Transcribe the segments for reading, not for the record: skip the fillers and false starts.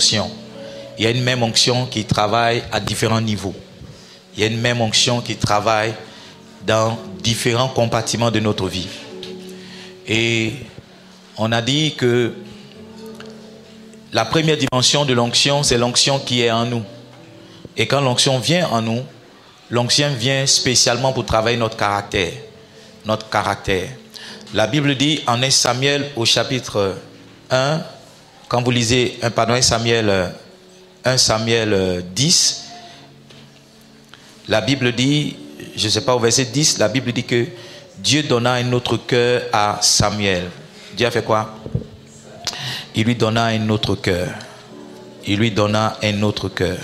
onction. Il y a une même onction qui travaille à différents niveaux. Il y a une même onction qui travaille dans différents compartiments de notre vie. Et on a dit que la première dimension de l'onction, c'est l'onction qui est en nous. Et quand l'onction vient en nous, l'onction vient spécialement pour travailler notre caractère. Notre caractère. La Bible dit en 1 Samuel au chapitre 1, quand vous lisez 1 Samuel 10, la Bible dit, je ne sais pas au verset 10, la Bible dit que Dieu donna un autre cœur à Samuel. Dieu a fait quoi? Il lui donna un autre cœur. Il lui donna un autre cœur.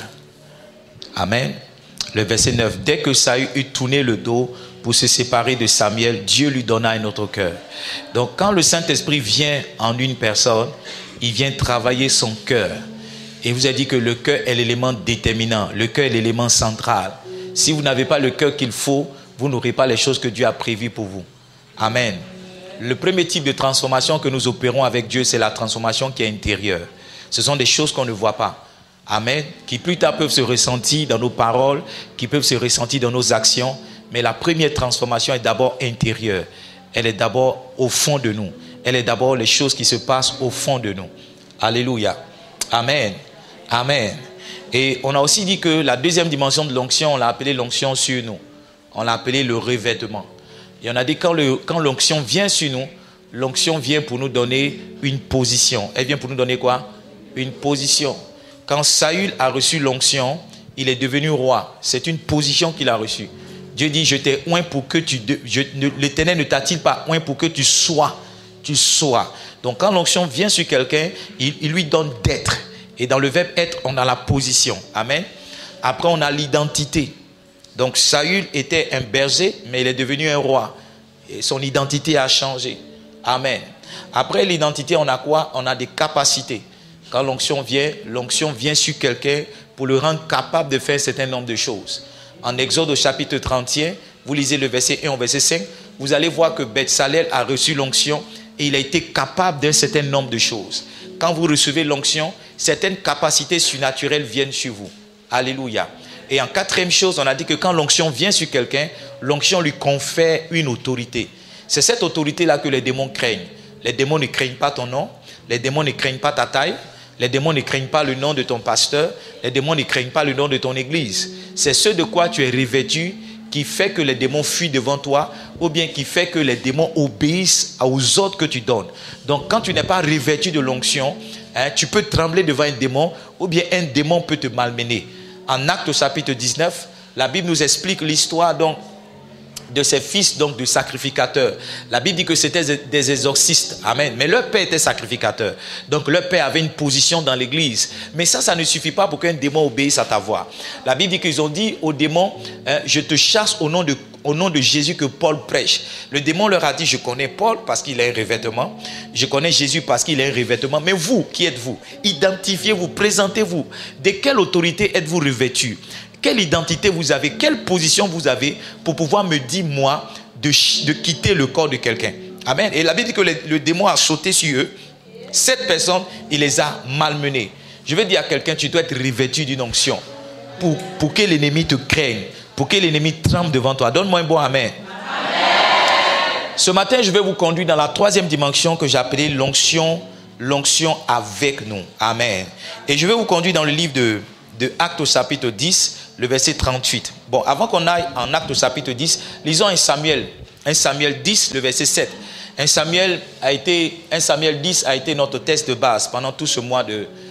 Amen. Le verset 9. Dès que Saül eut tourné le dos pour se séparer de Samuel, Dieu lui donna un autre cœur. Donc quand le Saint-Esprit vient en une personne, il vient travailler son cœur. Et vous avez dit que le cœur est l'élément déterminant. Le cœur est l'élément central. Si vous n'avez pas le cœur qu'il faut, vous n'aurez pas les choses que Dieu a prévues pour vous. Amen. Le premier type de transformation que nous opérons avec Dieu, c'est la transformation qui est intérieure. Ce sont des choses qu'on ne voit pas. Amen. Qui plus tard peuvent se ressentir dans nos paroles, qui peuvent se ressentir dans nos actions. Mais la première transformation est d'abord intérieure. Elle est d'abord au fond de nous. Elle est d'abord les choses qui se passent au fond de nous. Alléluia. Amen. Amen. Et on a aussi dit que la deuxième dimension de l'onction, on l'a appelée l'onction sur nous. On l'a appelé le revêtement. Et on a dit quand l'onction vient sur nous, l'onction vient pour nous donner une position. Elle vient pour nous donner quoi? Une position. Quand Saül a reçu l'onction, il est devenu roi. C'est une position qu'il a reçue. Dieu dit, je t'ai oint pour que l'Éternel ne t'a-t-il pas oint pour que tu sois. Tu sois. Donc quand l'onction vient sur quelqu'un, il lui donne d'être. Et dans le verbe être, on a la position. Amen. Après, on a l'identité. Donc Saül était un berger, mais il est devenu un roi. Et son identité a changé. Amen. Après l'identité, on a quoi? On a des capacités. Quand l'onction vient sur quelqu'un pour le rendre capable de faire un certain nombre de choses. En Exode au chapitre 31, vous lisez le verset 1 au verset 5, vous allez voir que Betsalel a reçu l'onction et il a été capable d'un certain nombre de choses. Quand vous recevez l'onction, certaines capacités surnaturelles viennent sur vous. Alléluia. Et en quatrième chose, on a dit que quand l'onction vient sur quelqu'un, l'onction lui confère une autorité. C'est cette autorité-là que les démons craignent. Les démons ne craignent pas ton nom, les démons ne craignent pas ta taille, les démons ne craignent pas le nom de ton pasteur, les démons ne craignent pas le nom de ton église. C'est ce de quoi tu es revêtu qui fait que les démons fuient devant toi ou bien qui fait que les démons obéissent aux ordres que tu donnes. Donc quand tu n'es pas revêtu de l'onction, tu peux trembler devant un démon ou bien un démon peut te malmener. En Actes au chapitre 19, la Bible nous explique l'histoire donc de ces fils donc de sacrificateurs. La Bible dit que c'était des exorcistes. Amen. Mais leur père était sacrificateur. Donc leur père avait une position dans l'église. Mais ça ne suffit pas pour qu'un démon obéisse à ta voix. La Bible dit qu'ils ont dit au démon, je te chasse au nom de Jésus que Paul prêche. Le démon leur a dit, je connais Paul parce qu'il a un revêtement. Je connais Jésus parce qu'il a un revêtement. Mais vous, qui êtes-vous? Identifiez-vous, présentez-vous. De quelle autorité êtes-vous revêtu? Quelle identité vous avez? Quelle position vous avez pour pouvoir me dire, moi, de quitter le corps de quelqu'un? Amen. Et la Bible dit que le démon a sauté sur eux. Cette personne, il les a malmenés. Je veux dire à quelqu'un, tu dois être revêtu d'une onction pour que l'ennemi te craigne, pour que l'ennemi tremble devant toi. Donne-moi un bon amen. Amen. Ce matin, je vais vous conduire dans la troisième dimension que j'ai appelée l'onction avec nous. Amen. Et je vais vous conduire dans le livre de Actes au chapitre 10, le verset 38. Bon, avant qu'on aille en Actes au chapitre 10, lisons 1 Samuel 10, le verset 7. 1 Samuel 10 a été notre texte de base pendant tout ce mois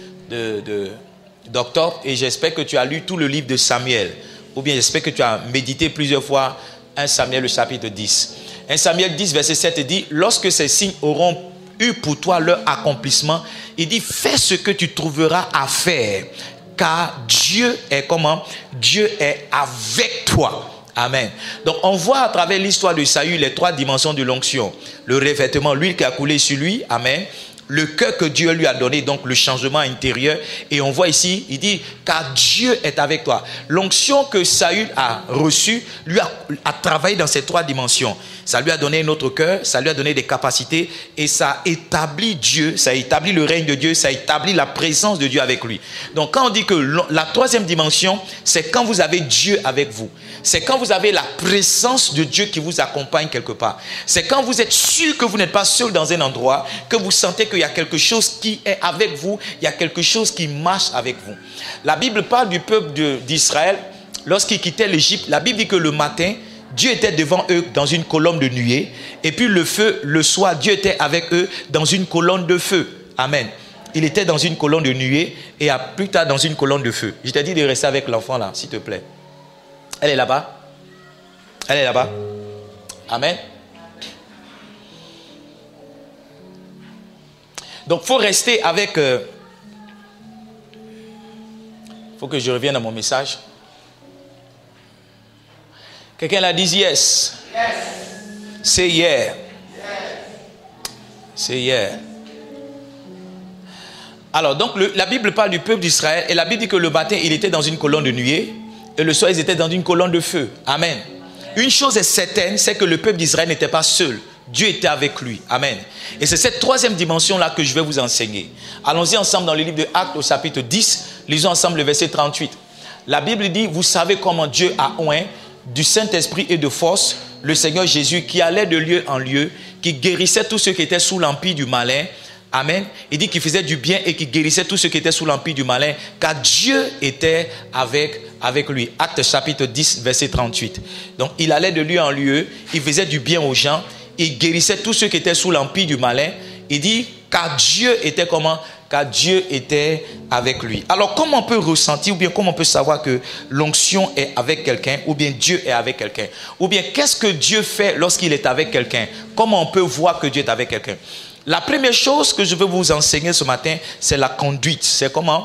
d'octobre. Et j'espère que tu as lu tout le livre de Samuel. Ou bien j'espère que tu as médité plusieurs fois 1 Samuel, le chapitre 10. 1 Samuel 10, verset 7 dit, lorsque ces signes auront eu pour toi leur accomplissement, il dit, fais ce que tu trouveras à faire. Car Dieu est comment? Dieu est avec toi. Amen. Donc on voit à travers l'histoire de Saül les trois dimensions de l'onction. Le revêtement, l'huile qui a coulé sur lui. Amen. le cœur que Dieu lui a donné, donc le changement intérieur. Et on voit ici, il dit, car Dieu est avec toi. L'onction que Saül a reçue, lui a travaillé dans ces 3 dimensions. Ça lui a donné un autre cœur, ça lui a donné des capacités et ça a établi Dieu, ça a établi le règne de Dieu, ça a établi la présence de Dieu avec lui. Donc quand on dit que la 3e dimension, c'est quand vous avez Dieu avec vous. C'est quand vous avez la présence de Dieu qui vous accompagne quelque part. C'est quand vous êtes sûr que vous n'êtes pas seul dans un endroit, que vous sentez qu'il y a quelque chose qui est avec vous, il y a quelque chose qui marche avec vous. La Bible parle du peuple d'Israël lorsqu'il quittait l'Égypte. La Bible dit que le matin, Dieu était devant eux dans une colonne de nuée. Et puis le feu, le soir, Dieu était avec eux dans une colonne de feu. Amen. Il était dans une colonne de nuée et plus tard dans une colonne de feu. Je t'ai dit de rester avec l'enfant là, s'il te plaît. Elle est là-bas. Elle est là-bas. Amen. Donc il faut rester avec... Il faut que je revienne à mon message. Quelqu'un l'a dit yes. Yes. C'est hier. Yes. C'est hier. Alors, donc, la Bible parle du peuple d'Israël et la Bible dit que le matin, il était dans une colonne de nuée et le soir, ils étaient dans une colonne de feu. Amen. Une chose est certaine, c'est que le peuple d'Israël n'était pas seul. Dieu était avec lui. Amen. Et c'est cette 3e dimension-là que je vais vous enseigner. Allons-y ensemble dans le livre de Actes au chapitre 10. Lisons ensemble le verset 38. La Bible dit, vous savez comment Dieu a oint du Saint-Esprit et de force, le Seigneur Jésus qui allait de lieu en lieu, qui guérissait tous ceux qui étaient sous l'empire du malin. Amen. Il dit qu'il faisait du bien et qu'il guérissait tous ceux qui étaient sous l'empire du malin, car Dieu était avec lui. Acte chapitre 10, verset 38. Donc il allait de lieu en lieu, il faisait du bien aux gens, il guérissait tous ceux qui étaient sous l'empire du malin. Il dit, car Dieu était comment? Car Dieu était avec lui. Alors comment on peut ressentir ou bien comment on peut savoir que l'onction est avec quelqu'un ou bien Dieu est avec quelqu'un? Ou bien qu'est-ce que Dieu fait lorsqu'il est avec quelqu'un? Comment on peut voir que Dieu est avec quelqu'un? La première chose que je veux vous enseigner ce matin, c'est la conduite. C'est comment?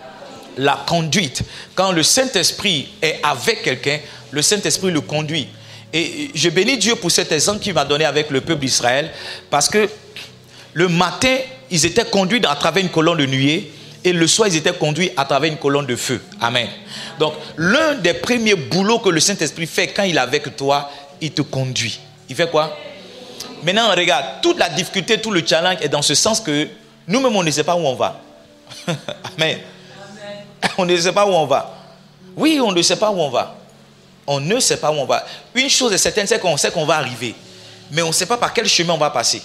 La conduite. Quand le Saint-Esprit est avec quelqu'un, le Saint-Esprit le conduit. Et je bénis Dieu pour cet exemple qu'il m'a donné avec le peuple d'Israël, parce que le matin, ils étaient conduits à travers une colonne de nuée et le soir, ils étaient conduits à travers une colonne de feu. Amen. Donc, l'un des premiers boulots que le Saint-Esprit fait quand il est avec toi, il te conduit. Il fait quoi? Maintenant, regarde, toute la difficulté, tout le challenge est dans ce sens que nous-mêmes, on ne sait pas où on va. Amen. On ne sait pas où on va. Oui, on ne sait pas où on va. On ne sait pas où on va. Une chose est certaine, c'est qu'on sait qu'on va arriver. Mais on ne sait pas par quel chemin on va passer.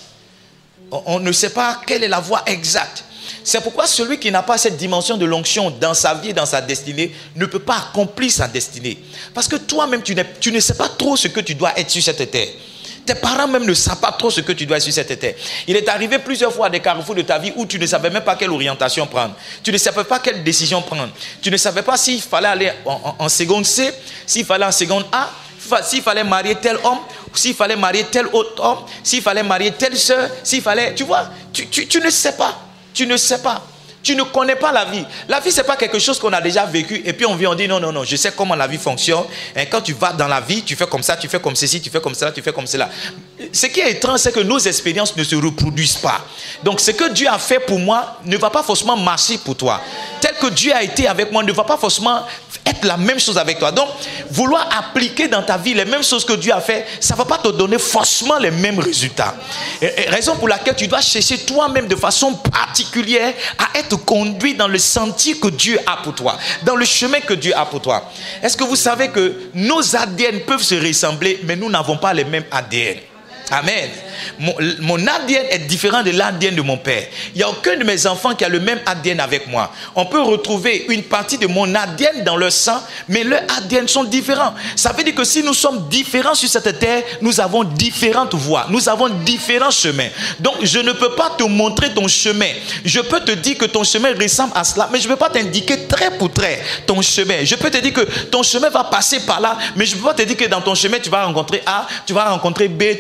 On ne sait pas quelle est la voie exacte. C'est pourquoi celui qui n'a pas cette dimension de l'onction dans sa vie et dans sa destinée ne peut pas accomplir sa destinée. Parce que toi-même, tu ne sais pas trop ce que tu dois être sur cette terre. Tes parents même ne savent pas trop ce que tu dois être sur cette terre. Il est arrivé plusieurs fois à des carrefours de ta vie où tu ne savais même pas quelle orientation prendre. Tu ne savais pas quelle décision prendre. Tu ne savais pas s'il fallait aller en seconde C, s'il fallait en seconde A, s'il fallait marier tel homme, s'il fallait marier tel autre homme, s'il fallait marier telle soeur, s'il fallait... Tu vois, tu ne sais pas. Tu ne sais pas. Tu ne connais pas la vie. La vie, ce n'est pas quelque chose qu'on a déjà vécu et puis on vient, on dit non, non, non, je sais comment la vie fonctionne. Et quand tu vas dans la vie, tu fais comme ça, tu fais comme ceci, tu fais comme cela, tu fais comme cela. Ce qui est étrange, c'est que nos expériences ne se reproduisent pas. Donc, ce que Dieu a fait pour moi ne va pas forcément marcher pour toi. Tel que Dieu a été avec moi ne va pas forcément être la même chose avec toi. Donc, vouloir appliquer dans ta vie les mêmes choses que Dieu a fait, ça ne va pas te donner forcément les mêmes résultats. Et raison pour laquelle tu dois chercher toi-même de façon particulière à être conduit dans le sentier que Dieu a pour toi, dans le chemin que Dieu a pour toi. Est-ce que vous savez que nos ADN peuvent se ressembler, mais nous n'avons pas les mêmes ADN? Amen. Mon ADN est différent de l'ADN de mon père. Il n'y a aucun de mes enfants qui a le même ADN avec moi. On peut retrouver une partie de mon ADN dans leur sang, mais leurs ADN sont différents. Ça veut dire que si nous sommes différents sur cette terre, nous avons différentes voies, nous avons différents chemins. Donc je ne peux pas te montrer ton chemin. Je peux te dire que ton chemin ressemble à cela, mais je ne peux pas t'indiquer trait pour trait ton chemin. Je peux te dire que ton chemin va passer par là, mais je ne peux pas te dire que dans ton chemin tu vas rencontrer A, tu vas rencontrer B, tu vas rencontrer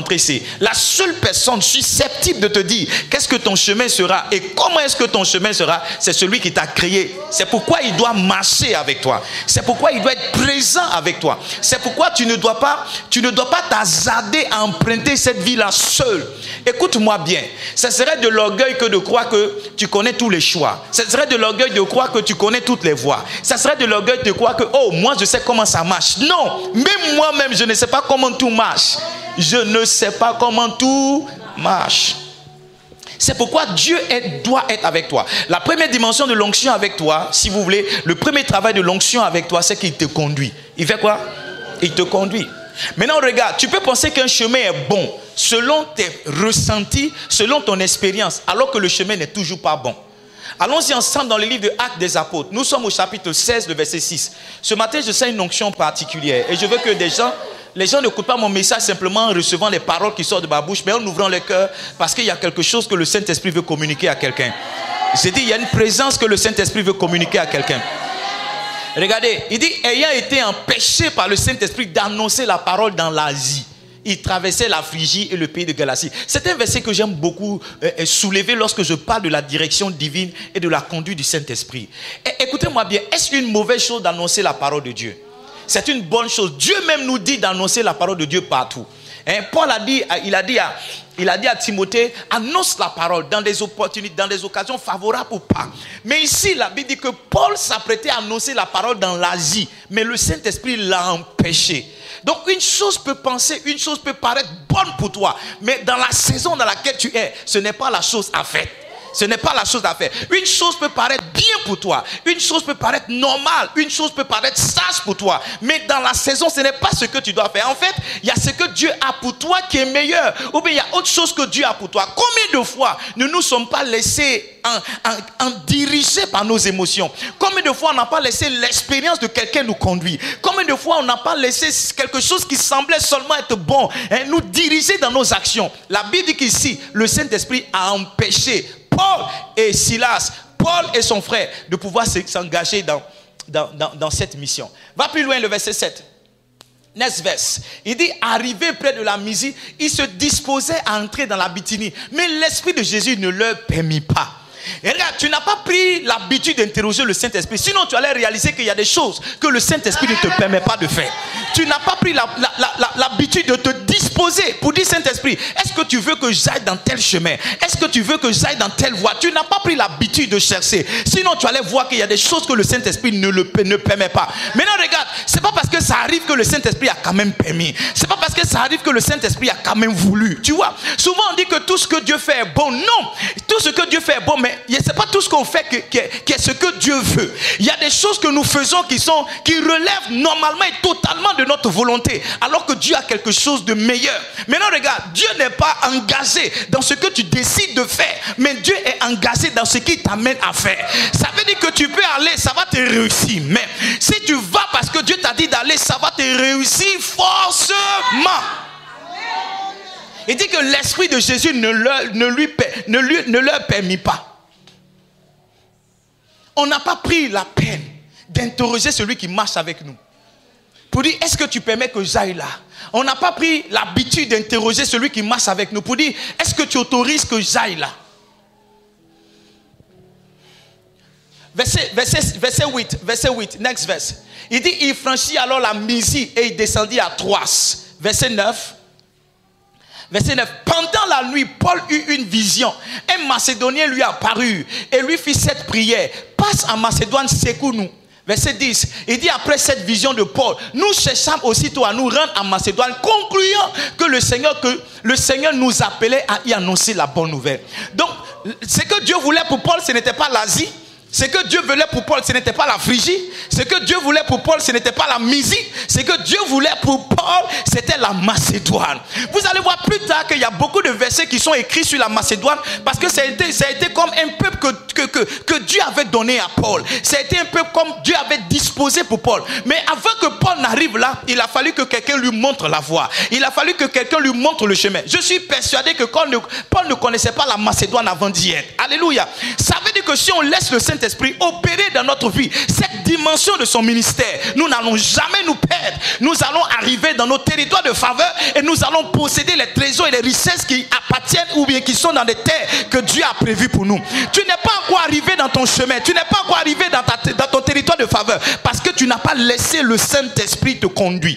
rencontrer, c'est la seule personne susceptible de te dire qu'est-ce que ton chemin sera et comment est-ce que ton chemin sera, c'est celui qui t'a créé. C'est pourquoi il doit marcher avec toi. C'est pourquoi il doit être présent avec toi. C'est pourquoi tu ne dois pas t'hasarder à emprunter cette vie-là seul. Écoute-moi bien. Ce serait de l'orgueil que de croire que tu connais tous les choix. Ce serait de l'orgueil de croire que tu connais toutes les voies. Ce serait de l'orgueil de croire que, oh, moi je sais comment ça marche. Non, même moi-même, je ne sais pas comment tout marche. Je ne sais pas comment tout marche. C'est pourquoi Dieu doit être avec toi. La première dimension de l'onction avec toi, si vous voulez, le premier travail de l'onction avec toi, c'est qu'il te conduit. Il fait quoi? Il te conduit. Maintenant, regarde, tu peux penser qu'un chemin est bon selon tes ressentis, selon ton expérience, alors que le chemin n'est toujours pas bon. Allons-y ensemble dans le livre de Actes des Apôtres. Nous sommes au chapitre 16, le verset 6. Ce matin, je sens une onction particulière. Et je veux que les gens n'écoutent pas mon message simplement en recevant les paroles qui sortent de ma bouche, mais en ouvrant le cœur, parce qu'il y a quelque chose que le Saint-Esprit veut communiquer à quelqu'un. J'ai dit, il y a une présence que le Saint-Esprit veut communiquer à quelqu'un. Regardez, il dit, ayant été empêché par le Saint-Esprit d'annoncer la parole dans l'Asie. Il traversait la Phrygie et le pays de Galatie. C'est un verset que j'aime beaucoup soulever lorsque je parle de la direction divine et de la conduite du Saint-Esprit. Écoutez-moi bien, est-ce une mauvaise chose d'annoncer la parole de Dieu? C'est une bonne chose. Dieu même nous dit d'annoncer la parole de Dieu partout. Paul a dit à Timothée, annonce la parole dans des opportunités, dans des occasions favorables ou pas. Mais ici, la Bible dit que Paul s'apprêtait à annoncer la parole dans l'Asie, mais le Saint-Esprit l'a empêché. Donc une chose peut paraître bonne pour toi, mais dans la saison dans laquelle tu es, ce n'est pas la chose à faire. Ce n'est pas la chose à faire. Une chose peut paraître bien pour toi. Une chose peut paraître normale. Une chose peut paraître sage pour toi. Mais dans la saison, ce n'est pas ce que tu dois faire. En fait, il y a ce que Dieu a pour toi qui est meilleur. Ou bien il y a autre chose que Dieu a pour toi. Combien de fois ne nous sommes pas laissés en diriger par nos émotions? Combien de fois on n'a pas laissé l'expérience de quelqu'un nous conduire? Combien de fois on n'a pas laissé quelque chose qui semblait seulement être bon nous diriger dans nos actions? La Bible dit qu'ici, le Saint-Esprit a empêché Paul et Silas, Paul et son frère, de pouvoir s'engager dans cette mission. Va plus loin, le verset 7. Next verse. Il dit, arrivé près de la Mysie, ils se disposaient à entrer dans la Bithynie. Mais l'Esprit de Jésus ne leur permit pas. Et regarde, tu n'as pas pris l'habitude d'interroger le Saint-Esprit. Sinon, tu allais réaliser qu'il y a des choses que le Saint-Esprit ne te permet pas de faire. Tu n'as pas pris l'habitude de te disposer pour dire, Saint-Esprit, est-ce que tu veux que j'aille dans tel chemin? Est-ce que tu veux que j'aille dans telle voie? Tu n'as pas pris l'habitude de chercher. Sinon, tu allais voir qu'il y a des choses que le Saint-Esprit ne permet pas. Maintenant, regarde, c'est pas parce que ça arrive que le Saint-Esprit a quand même permis. C'est pas parce que ça arrive que le Saint-Esprit a quand même voulu. Tu vois, souvent on dit que tout ce que Dieu fait est bon. Non, tout ce que Dieu fait est bon, mais c'est pas tout ce qu'on fait qui est ce que Dieu veut. Il y a des choses que nous faisons qui relèvent normalement et totalement de notre volonté, alors que Dieu a quelque chose de meilleur. Maintenant regarde, Dieu n'est pas engagé dans ce que tu décides de faire, mais Dieu est engagé dans ce qui t'amène à faire. Ça veut dire que tu peux aller, ça va te réussir, mais si tu vas parce que Dieu t'a dit d'aller, ça va te réussir forcément. Il dit que l'Esprit de Jésus ne leur permit pas. On n'a pas pris la peine d'interroger celui qui marche avec nous pour dire, est-ce que tu permets que j'aille là? On n'a pas pris l'habitude d'interroger celui qui marche avec nous pour dire, est-ce que tu autorises que j'aille là? Verset 8, next verse. Il dit, il franchit alors la Mysie et il descendit à Troas. Verset 9. Pendant la nuit, Paul eut une vision. Un Macédonien lui apparut et lui fit cette prière. Passe en Macédoine, secours-nous. Verset 10. Il dit, après cette vision de Paul, nous cherchâmes aussitôt à nous rendre en Macédoine, concluant que le Seigneur nous appelait à y annoncer la bonne nouvelle. Donc, ce que Dieu voulait pour Paul, ce n'était pas l'Asie. Ce que Dieu voulait pour Paul, ce n'était pas la Phrygie. Ce que Dieu voulait pour Paul, ce n'était pas la Mysie. Ce que Dieu voulait pour Paul, c'était la Macédoine. Vous allez voir plus tard qu'il y a beaucoup de versets qui sont écrits sur la Macédoine, parce que ça a été comme un peuple que que Dieu avait donné à Paul. C'était un peu comme Dieu avait disposé pour Paul. Mais avant que Paul n'arrive là, il a fallu que quelqu'un lui montre la voie. Il a fallu que quelqu'un lui montre le chemin. Je suis persuadé que Paul ne connaissait pas la Macédoine avant d'y être. Alléluia. Ça veut dire que si on laisse le Saint-Esprit opérer dans notre vie, cette dimension de son ministère, nous n'allons jamais nous perdre. Nous allons arriver dans nos territoires de faveur et nous allons posséder les trésors et les richesses qui appartiennent ou bien qui sont dans des terres que Dieu a prévues pour nous. Tu n'es pas encore arrivé dans ton chemin, tu n'es pas encore arrivé dans ton territoire de faveur parce que tu n'as pas laissé le Saint-Esprit te conduire.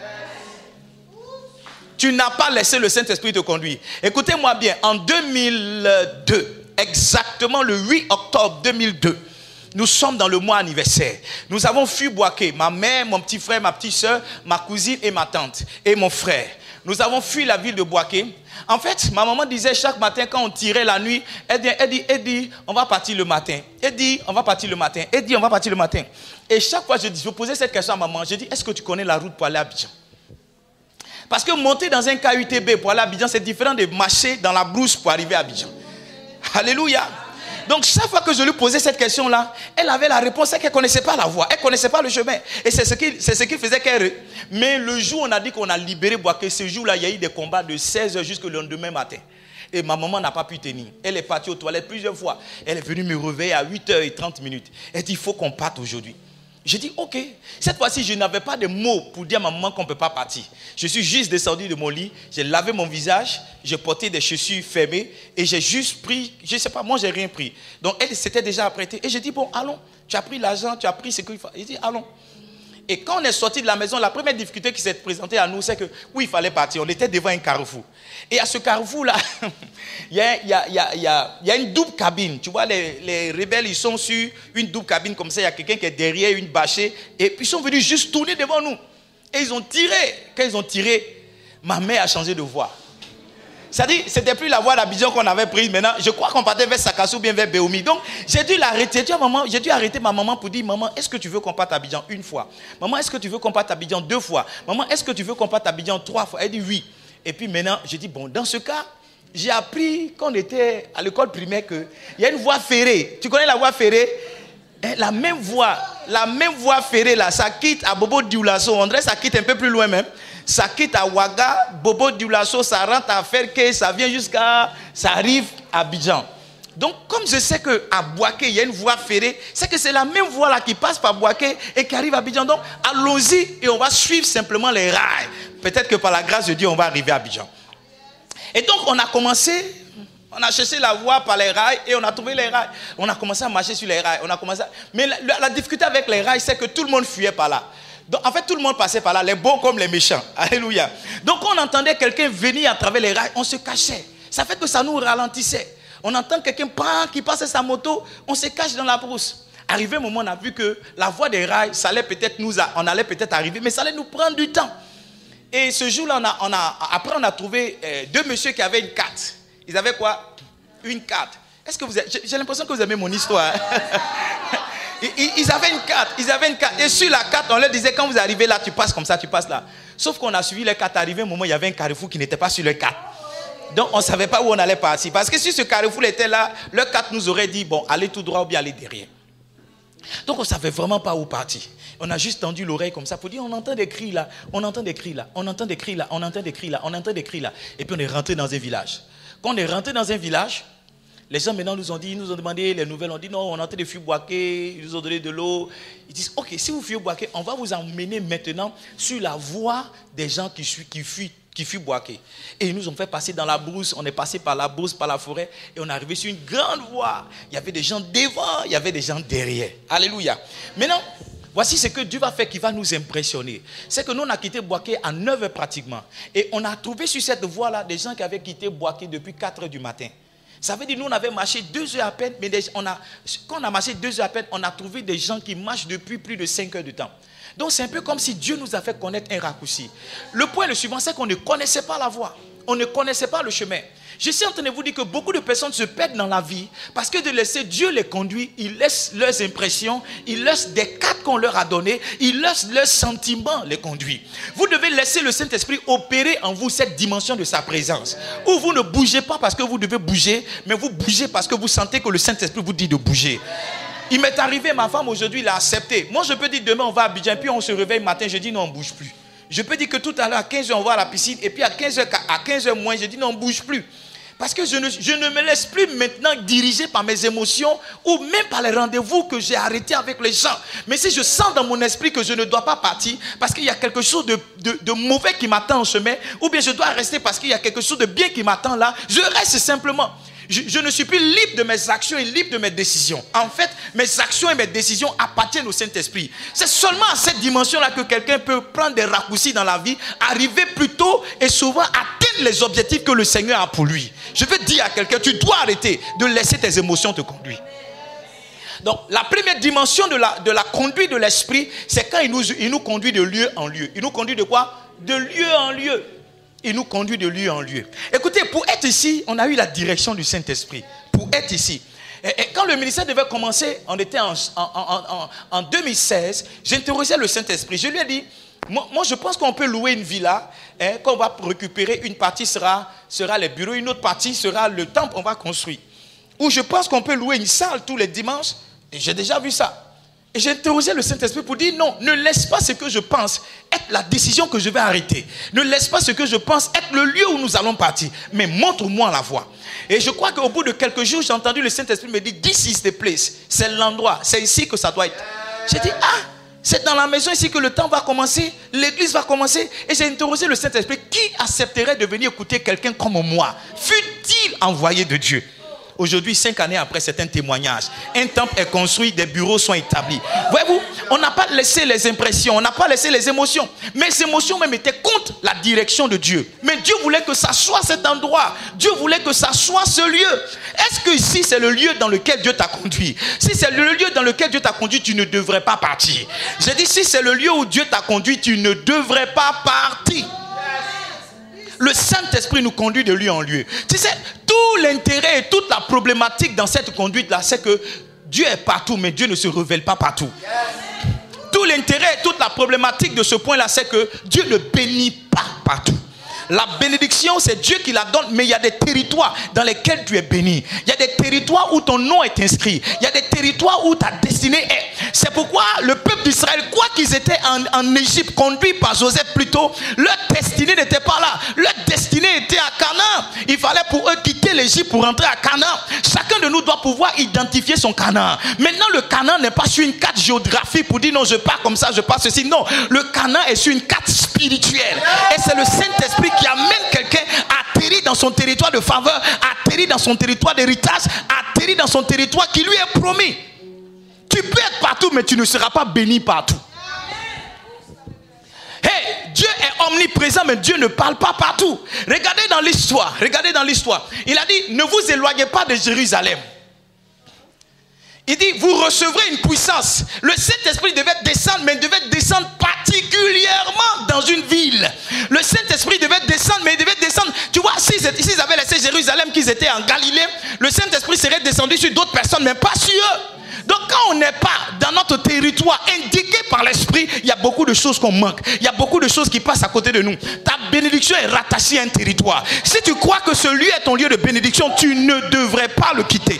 Tu n'as pas laissé le Saint-Esprit te conduire. Écoutez-moi bien, en 2002, exactement le 8 octobre 2002, nous sommes dans le mois anniversaire. Nous avons fui Boaké, ma mère, mon petit frère, ma petite soeur, ma cousine et ma tante et mon frère. Nous avons fui la ville de Boaké. En fait, ma maman disait chaque matin quand on tirait la nuit, elle dit, on va partir le matin. Elle dit, on va partir le matin. Elle dit, on va partir le matin. Et chaque fois, je posais cette question à maman. Je dis, est-ce que tu connais la route pour aller à Abidjan? Parce que monter dans un KUTB pour aller à Abidjan, c'est différent de marcher dans la brousse pour arriver à Abidjan. Alléluia. Donc chaque fois que je lui posais cette question-là, elle avait la réponse, c'est qu'elle ne connaissait pas la voie, elle ne connaissait pas le chemin. Et c'est ce qui faisait qu'elle... Mais le jour où on a dit qu'on a libéré Boaké, ce jour-là, il y a eu des combats de 16h jusqu'au lendemain matin. Et ma maman n'a pas pu tenir. Elle est partie aux toilettes plusieurs fois. Elle est venue me réveiller à 8h30. Elle dit, il faut qu'on parte aujourd'hui. J'ai dit, ok. Cette fois-ci, je n'avais pas de mots pour dire à ma maman qu'on ne peut pas partir. Je suis juste descendu de mon lit, j'ai lavé mon visage, j'ai porté des chaussures fermées et j'ai juste pris, je ne sais pas, moi, j'ai rien pris. Donc, elle s'était déjà apprêtée. Et j'ai dit, bon, allons. Tu as pris l'argent, tu as pris ce qu'il faut. J'ai dit, allons. Et quand on est sorti de la maison, la première difficulté qui s'est présentée à nous, c'est que, oui, il fallait partir. On était devant un carrefour. Et à ce carrefour-là, il y a une double cabine. Tu vois, les rebelles, ils sont sur une double cabine comme ça. Il y a quelqu'un qui est derrière, une bâchée. Et puis, ils sont venus juste tourner devant nous. Et ils ont tiré. Quand ils ont tiré, ma mère a changé de voie. C'est-à-dire, ce n'était plus la voie d'Abidjan qu'on avait prise. Maintenant, je crois qu'on partait vers Sakassou ou bien vers Béoumi. Donc, j'ai dû l'arrêter. J'ai dû arrêter ma maman pour dire, maman, est-ce que tu veux qu'on parte à Abidjan une fois? Maman, est-ce que tu veux qu'on parte à Abidjan 2 fois? Maman, est-ce que tu veux qu'on parte à Abidjan 3 fois? Elle dit oui. Et puis maintenant, j'ai dit, bon, dans ce cas, j'ai appris quand on était à l'école primaire qu'il y a une voie ferrée. Tu connais la voie ferrée? La même voie ferrée là, ça quitte à Bobo Dioulasso. On dirait que ça quitte un peu plus loin même. Ça quitte à Ouaga, Bobo Dioulasso, ça rentre à Ferke, ça vient ça arrive à Abidjan. Donc, comme je sais qu'à Boaké, il y a une voie ferrée, c'est que c'est la même voie là qui passe par Boaké et qui arrive à Abidjan. Donc, allons-y et on va suivre simplement les rails. Peut-être que par la grâce de Dieu, on va arriver à Abidjan. Et donc, on a commencé... On a cherché la voie par les rails et on a trouvé les rails. On a commencé à marcher sur les rails. Mais la difficulté avec les rails, c'est que tout le monde fuyait par là. Donc, en fait, tout le monde passait par là, les bons comme les méchants. Alléluia. Donc, quand on entendait quelqu'un venir à travers les rails, on se cachait. Ça fait que ça nous ralentissait. On entend quelqu'un qui passe sa moto, on se cache dans la brousse. Arrivé un moment, on a vu que la voie des rails, ça allait peut-être on allait peut-être arriver, mais ça allait nous prendre du temps. Et ce jour-là, après, on a trouvé 2 messieurs qui avaient une carte. Ils avaient quoi? Une carte. Est-ce que j'ai l'impression que vous aimez mon histoire. Ils avaient une carte. Et sur la carte, on leur disait, quand vous arrivez là, tu passes comme ça, tu passes là. Sauf qu'on a suivi les cartes. Arrivé un moment, il y avait un carrefour qui n'était pas sur les cartes. Donc, on ne savait pas où on allait partir. Parce que si ce carrefour était là, leur carte nous aurait dit, bon, allez tout droit ou bien allez derrière. Donc, on ne savait vraiment pas où partir. On a juste tendu l'oreille comme ça pour dire, on entend des cris là, on entend des cris là, on entend des cris là, on entend des cris là, on entend des cris là. Et puis, on est rentré dans un village. Quand on est rentré dans un village, les gens maintenant nous ont demandé les nouvelles. On dit non, on est en train de fuir Boaké, ils nous ont donné de l'eau. Ils disent, ok, si vous fuyez Boaké, on va vous emmener maintenant sur la voie des gens qui fuient Boaké. Et ils nous ont fait passer dans la brousse. On est passé par la brousse, par la forêt, et on est arrivé sur une grande voie. Il y avait des gens devant, il y avait des gens derrière. Alléluia. Maintenant, voici ce que Dieu va faire qui va nous impressionner. C'est que nous, on a quitté Boaké à 9h pratiquement. Et on a trouvé sur cette voie-là des gens qui avaient quitté Boaké depuis 4h du matin. Ça veut dire que nous, on avait marché 2 heures à peine, mais quand on a marché 2 heures à peine, on a trouvé des gens qui marchent depuis plus de 5 heures de temps. Donc, c'est un peu comme si Dieu nous a fait connaître un raccourci. Le point le suivant, c'est qu'on ne connaissait pas la voie. On ne connaissait pas le chemin. Je suis en train de vous dire que beaucoup de personnes se perdent dans la vie parce que de laisser Dieu les conduire, ils laissent leurs impressions, ils laissent des cadres qu'on leur a donnés, ils laissent leurs sentiments les conduire. Vous devez laisser le Saint-Esprit opérer en vous cette dimension de sa présence. Où vous ne bougez pas parce que vous devez bouger, mais vous bougez parce que vous sentez que le Saint-Esprit vous dit de bouger. Il m'est arrivé, ma femme aujourd'hui l'a accepté. Moi je peux dire demain on va à Abidjan, puis on se réveille le matin, je dis non on ne bouge plus. Je peux dire que tout à l'heure à 15h on va à la piscine, et puis à 15h moins, je dis non on ne bouge plus. Parce que je ne me laisse plus maintenant diriger par mes émotions ou même par les rendez-vous que j'ai arrêtés avec les gens. Mais si je sens dans mon esprit que je ne dois pas partir parce qu'il y a quelque chose de mauvais qui m'attend en chemin, ou bien je dois rester parce qu'il y a quelque chose de bien qui m'attend là, je reste simplement. Je ne suis plus libre de mes actions et libre de mes décisions. En fait, mes actions et mes décisions appartiennent au Saint-Esprit. C'est seulement à cette dimension-là que quelqu'un peut prendre des raccourcis dans la vie, arriver plus tôt et souvent atteindre les objectifs que le Seigneur a pour lui. Je veux dire à quelqu'un, tu dois arrêter de laisser tes émotions te conduire. Donc, la première dimension de la conduite de l'Esprit, c'est quand il nous conduit de lieu en lieu. Il nous conduit de quoi? De lieu en lieu. Il nous conduit de lieu en lieu. Écoutez, pour être ici, on a eu la direction du Saint-Esprit. Pour être ici. Et quand le ministère devait commencer, on était en 2016, j'interrogeais le Saint-Esprit. Je lui ai dit, moi je pense qu'on peut louer une villa, qu'on va récupérer, une partie sera les bureaux, une autre partie sera le temple qu'on va construire. Ou je pense qu'on peut louer une salle tous les dimanches, et j'ai déjà vu ça. Et j'ai interrogé le Saint-Esprit pour dire non, ne laisse pas ce que je pense être la décision que je vais arrêter. Ne laisse pas ce que je pense être le lieu où nous allons partir. Mais montre-moi la voie. Et je crois qu'au bout de quelques jours, j'ai entendu le Saint-Esprit me dire, this is the place. C'est l'endroit, c'est ici que ça doit être. J'ai dit, c'est dans la maison ici que le temps va commencer, l'église va commencer. Et j'ai interrogé le Saint-Esprit, qui accepterait de venir écouter quelqu'un comme moi? Fut-il envoyé de Dieu? Aujourd'hui, 5 années après, c'est un témoignage. Un temple est construit, des bureaux sont établis. Voyez-vous, on n'a pas laissé les impressions, on n'a pas laissé les émotions. Mes émotions même étaient contre la direction de Dieu. Mais Dieu voulait que ça soit cet endroit. Dieu voulait que ça soit ce lieu. Est-ce que ici, c'est le lieu dans lequel Dieu t'a conduit? Si c'est le lieu dans lequel Dieu t'a conduit, tu ne devrais pas partir. J'ai dit, si c'est le lieu où Dieu t'a conduit, tu ne devrais pas partir. Le Saint-Esprit nous conduit de lieu en lieu. Tu sais, tout l'intérêt et toute la problématique dans cette conduite-là, c'est que Dieu est partout, mais Dieu ne se révèle pas partout. Tout l'intérêt et toute la problématique de ce point-là, c'est que Dieu ne bénit pas partout. La bénédiction, c'est Dieu qui la donne, mais il y a des territoires dans lesquels tu es béni. Il y a des territoires où ton nom est inscrit. Il y a des territoires où ta destinée est. C'est pourquoi le peuple d'Israël, quoi qu'ils étaient en Égypte, conduits par Joseph plutôt, leur destinée n'était pas là. Leur destinée était à Canaan. Il fallait pour eux quitter l'Égypte pour rentrer à Canaan. Chacun de nous doit pouvoir identifier son Canaan. Maintenant, le Canaan n'est pas sur une carte géographique pour dire non, je pars comme ça, je pars ceci. Non, le Canaan est sur une carte spirituelle. Et c'est le Saint-Esprit qui amène quelqu'un à atterrir dans son territoire de faveur, atterrir dans son territoire d'héritage, atterrir dans son territoire qui lui est promis. Tu peux être partout, mais tu ne seras pas béni partout. Hey, Dieu est omniprésent, mais Dieu ne parle pas partout. Regardez dans l'histoire, Il a dit, ne vous éloignez pas de Jérusalem. Il dit, vous recevrez une puissance. Le Saint-Esprit devait descendre, mais il devait descendre particulièrement dans une ville. Le Saint-Esprit devait descendre, mais il devait descendre. Tu vois, s'ils avaient laissé Jérusalem, qu'ils étaient en Galilée, le Saint-Esprit serait descendu sur d'autres personnes, mais pas sur eux. Donc quand on n'est pas dans notre territoire indiqué par l'Esprit, il y a beaucoup de choses qu'on manque. Il y a beaucoup de choses qui passent à côté de nous. Ta bénédiction est rattachée à un territoire. Si tu crois que ce lieu est ton lieu de bénédiction, tu ne devrais pas le quitter.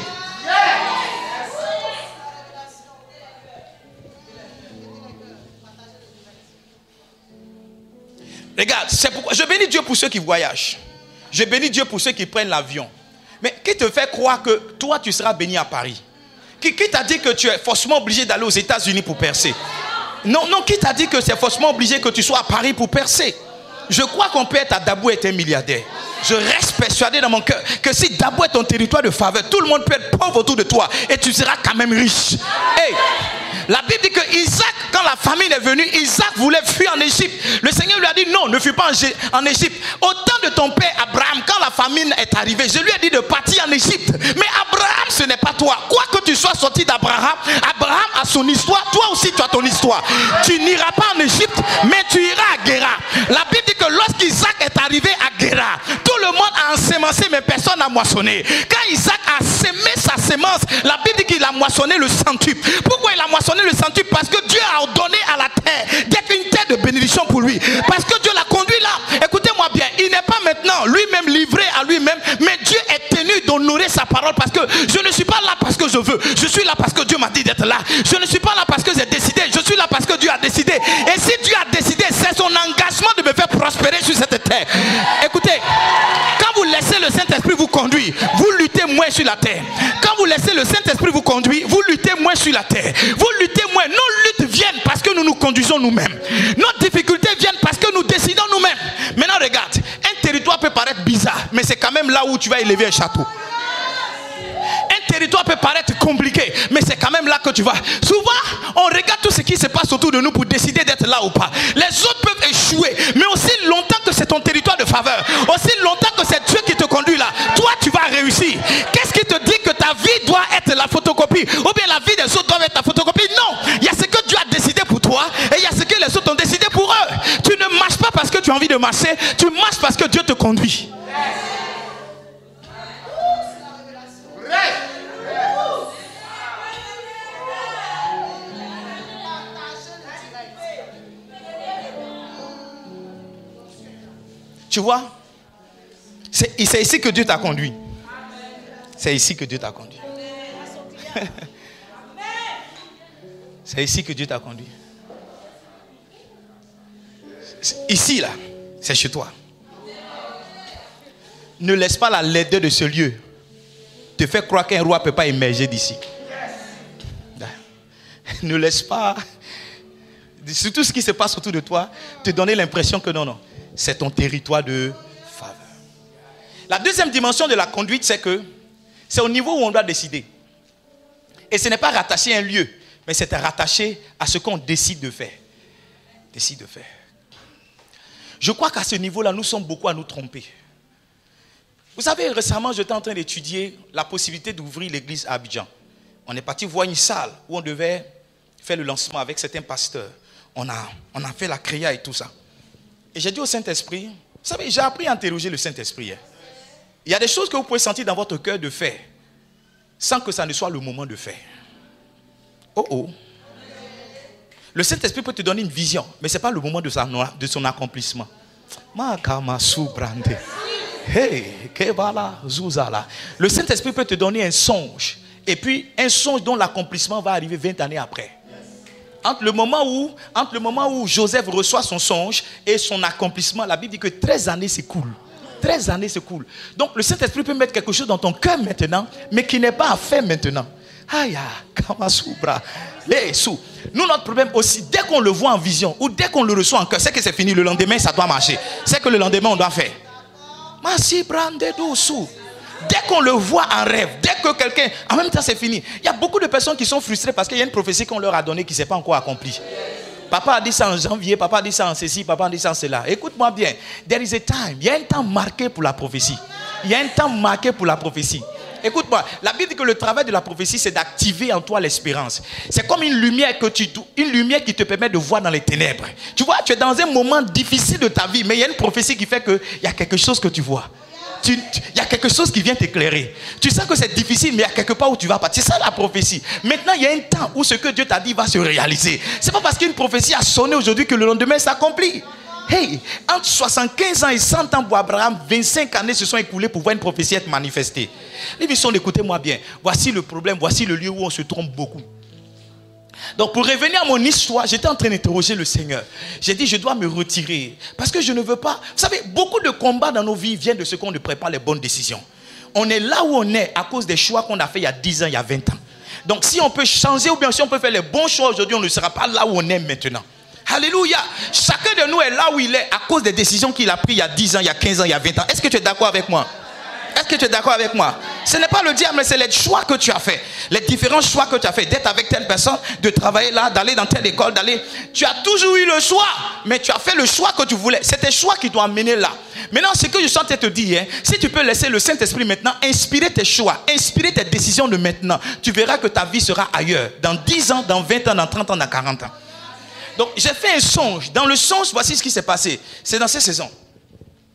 Regarde, c'est pourquoi je bénis Dieu pour ceux qui voyagent. Je bénis Dieu pour ceux qui prennent l'avion. Mais qui te fait croire que toi tu seras béni à Paris? Qui t'a dit que tu es forcément obligé d'aller aux États-Unis pour percer? Non, qui t'a dit que c'est forcément obligé que tu sois à Paris pour percer? Je crois qu'on peut être à Dabou et être un milliardaire. Je reste persuadé dans mon cœur que si Dabou est ton territoire de faveur, tout le monde peut être pauvre autour de toi et tu seras quand même riche. Hey, la Bible dit que Isaac, quand la famine est venue, Isaac voulait fuir en Égypte. Le Seigneur lui a dit non, ne fuis pas en Égypte. Au temps de ton père Abraham, quand la famine est arrivée, je lui ai dit de partir en Égypte. Mais Abraham, ce n'est pas toi. Quoi que tu sois sorti d'Abraham, Abraham a son histoire, toi aussi tu as ton histoire. Tu n'iras pas en Égypte, mais tu iras à Guéra. La Bible dit que lorsqu'Isaac est arrivé à Guéra, tout le monde a ensemencé, mais personne n'a moissonné. Quand Isaac a semé sa sémence, la Bible dit qu'il a moissonné le centuple. Pourquoi il a moissonné le centuple? Parce que Dieu a ordonné à la terre d'être une terre de bénédiction pour lui. Parce que Dieu l'a conduit là. Écoutez-moi bien, il n'est pas maintenant lui-même livré à lui-même, mais Dieu est tenu d'honorer sa parole, parce que je ne suis pas là parce que je veux. Je suis là parce que Dieu m'a dit d'être là. Je ne suis pas là parce que j'ai décidé. Je suis là parce que Dieu a décidé. Et si Dieu a décidé, c'est son engagement de me faire prospérer sur cette terre. Écoutez, quand vous laissez le Saint-Esprit vous conduire, vous luttez moins sur la terre. Quand vous laissez le Saint-Esprit vous conduire, vous luttez moins sur la terre. Vous luttez moins. Nos luttes viennent parce que nous nous conduisons nous-mêmes. Nos difficultés viennent parce que nous décidons nous-mêmes. Maintenant regarde, un territoire peut paraître bizarre, mais c'est quand même là où tu vas élever un château. Un territoire peut paraître compliqué, mais c'est quand même là que tu vas. Souvent, on regarde tout ce qui se passe autour de nous pour décider d'être là ou pas. Les autres peuvent échouer, mais aussi longtemps que c'est ton territoire de faveur, aussi longtemps que c'est Dieu qui te conduit là, toi tu vas réussir. Qu'est-ce qui te dit que ta vie doit être la photocopie, ou bien la vie des autres doit être la photocopie? Non, il y a ce que Dieu a décidé pour toi, et il y a ce que les autres ont décidé pour eux. Tu ne marches pas parce que tu as envie de marcher, tu marches parce que Dieu te conduit. Tu vois, c'est ici que Dieu t'a conduit. C'est ici que Dieu t'a conduit. C'est ici que Dieu t'a conduit. Ici, là, c'est chez toi. Ne laisse pas la laideur de ce lieu te faire croire qu'un roi ne peut pas émerger d'ici. Ne laisse pas, surtout ce qui se passe autour de toi, te donner l'impression que non, c'est ton territoire de faveur. La deuxième dimension de la conduite, c'est que c'est au niveau où on doit décider. Et ce n'est pas rattaché à un lieu, mais c'est rattaché à ce qu'on décide de faire. Décide de faire. Je crois qu'à ce niveau-là, nous sommes beaucoup à nous tromper. Vous savez, récemment, j'étais en train d'étudier la possibilité d'ouvrir l'église à Abidjan. On est parti voir une salle où on devait faire le lancement avec certains pasteurs. On a fait la créa et tout ça. Et j'ai dit au Saint-Esprit, vous savez, j'ai appris à interroger le Saint-Esprit. Il y a des choses que vous pouvez sentir dans votre cœur de faire, sans que ça ne soit le moment de faire. Oh. Le Saint-Esprit peut te donner une vision, mais ce n'est pas le moment de son accomplissement. Le Saint-Esprit peut te donner un songe, et puis un songe dont l'accomplissement va arriver 20 années après. Entre le moment où Joseph reçoit son songe et son accomplissement, la Bible dit que 13 années s'écoulent. 13 années s'écoulent. Donc le Saint-Esprit peut mettre quelque chose dans ton cœur maintenant, mais qui n'est pas à faire maintenant. Nous, notre problème aussi, dès qu'on le voit en vision, ou dès qu'on le reçoit en cœur, c'est que c'est fini. Le lendemain, ça doit marcher. C'est que le lendemain, on doit faire. Dès qu'on le voit en rêve, dès que quelqu'un... En même temps, c'est fini. Il y a beaucoup de personnes qui sont frustrées parce qu'il y a une prophétie qu'on leur a donnée qui ne s'est pas encore accomplie. Papa a dit ça en janvier, papa a dit ça en ceci, papa a dit ça en cela. Écoute-moi bien. There is a time. Il y a un temps marqué pour la prophétie. Il y a un temps marqué pour la prophétie. Écoute-moi, la Bible dit que le travail de la prophétie, c'est d'activer en toi l'espérance. C'est comme une lumière qui te permet de voir dans les ténèbres. Tu vois, tu es dans un moment difficile de ta vie, mais il y a une prophétie qui fait qu'il y a quelque chose que tu vois. Il y a quelque chose qui vient t'éclairer. Tu sais que c'est difficile, mais il y a quelque part où tu vas partir. C'est ça la prophétie. Maintenant, il y a un temps où ce que Dieu t'a dit va se réaliser. Ce n'est pas parce qu'une prophétie a sonné aujourd'hui que le lendemain s'accomplit. Hey, entre 75 ans et 100 ans pour Abraham, 25 années se sont écoulées pour voir une prophétie être manifestée. Les missions, écoutez-moi bien. Voici le problème, voici le lieu où on se trompe beaucoup. Donc pour revenir à mon histoire, j'étais en train d'interroger le Seigneur. J'ai dit, je dois me retirer. Parce que je ne veux pas... Vous savez, beaucoup de combats dans nos vies viennent de ce qu'on ne prend pas les bonnes décisions. On est là où on est à cause des choix qu'on a fait il y a 10 ans, il y a 20 ans. Donc si on peut changer ou bien si on peut faire les bons choix aujourd'hui, on ne sera pas là où on est maintenant. Alléluia. Chacun de nous est là où il est à cause des décisions qu'il a prises il y a 10 ans, il y a 15 ans, il y a 20 ans. Est-ce que tu es d'accord avec moi? Est-ce que tu es d'accord avec moi? Ce n'est pas le diable, mais c'est les choix que tu as fait. Les différents choix que tu as fait. D'être avec telle personne, de travailler là, d'aller dans telle école, d'aller... Tu as toujours eu le choix, mais tu as fait le choix que tu voulais. C'est tes choix qui t'ont amené là. Maintenant, ce que je suis en train de te dire, si tu peux laisser le Saint-Esprit maintenant inspirer tes choix, inspirer tes décisions de maintenant, tu verras que ta vie sera ailleurs. Dans 10 ans, dans 20 ans, dans 30 ans, dans 40 ans. Donc, j'ai fait un songe. Dans le songe, voici ce qui s'est passé. C'est dans ces saisons.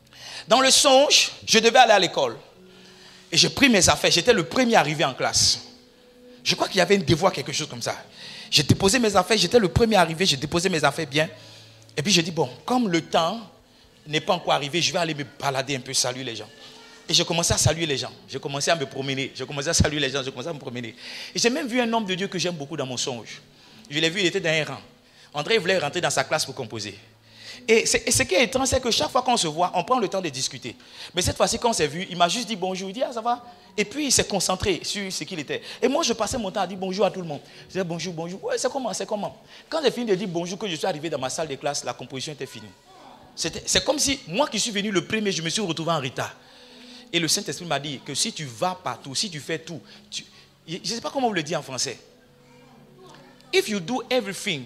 Dans le songe, je devais aller à l'école. Et j'ai pris mes affaires. J'étais le premier arrivé en classe. Je crois qu'il y avait un devoir, quelque chose comme ça. J'ai déposé mes affaires. J'étais le premier arrivé. J'ai déposé mes affaires bien. Et puis j'ai dit, bon, comme le temps n'est pas encore arrivé, je vais aller me balader un peu, saluer les gens. Et j'ai commencé à saluer les gens. J'ai commencé à me promener. J'ai commencé à saluer les gens. J'ai commencé à me promener. Et j'ai même vu un homme de Dieu que j'aime beaucoup dans mon songe. Je l'ai vu, il était dans un rang. André voulait rentrer dans sa classe pour composer. Et ce qui est étrange, c'est que chaque fois qu'on se voit, on prend le temps de discuter. Mais cette fois-ci, quand on s'est vu, il m'a juste dit bonjour. Il dit, ah, ça va? Et puis, il s'est concentré sur ce qu'il était. Et moi, je passais mon temps à dire bonjour à tout le monde. Je disais bonjour, bonjour. Ouais, c'est comment, c'est comment? Quand j'ai fini de dire bonjour, que je suis arrivé dans ma salle de classe, la composition était finie. C'est comme si, moi qui suis venu le premier, je me suis retrouvé en retard. Et le Saint-Esprit m'a dit que si tu vas partout, si tu fais tout, je ne sais pas comment on le dit en français. If you do everything,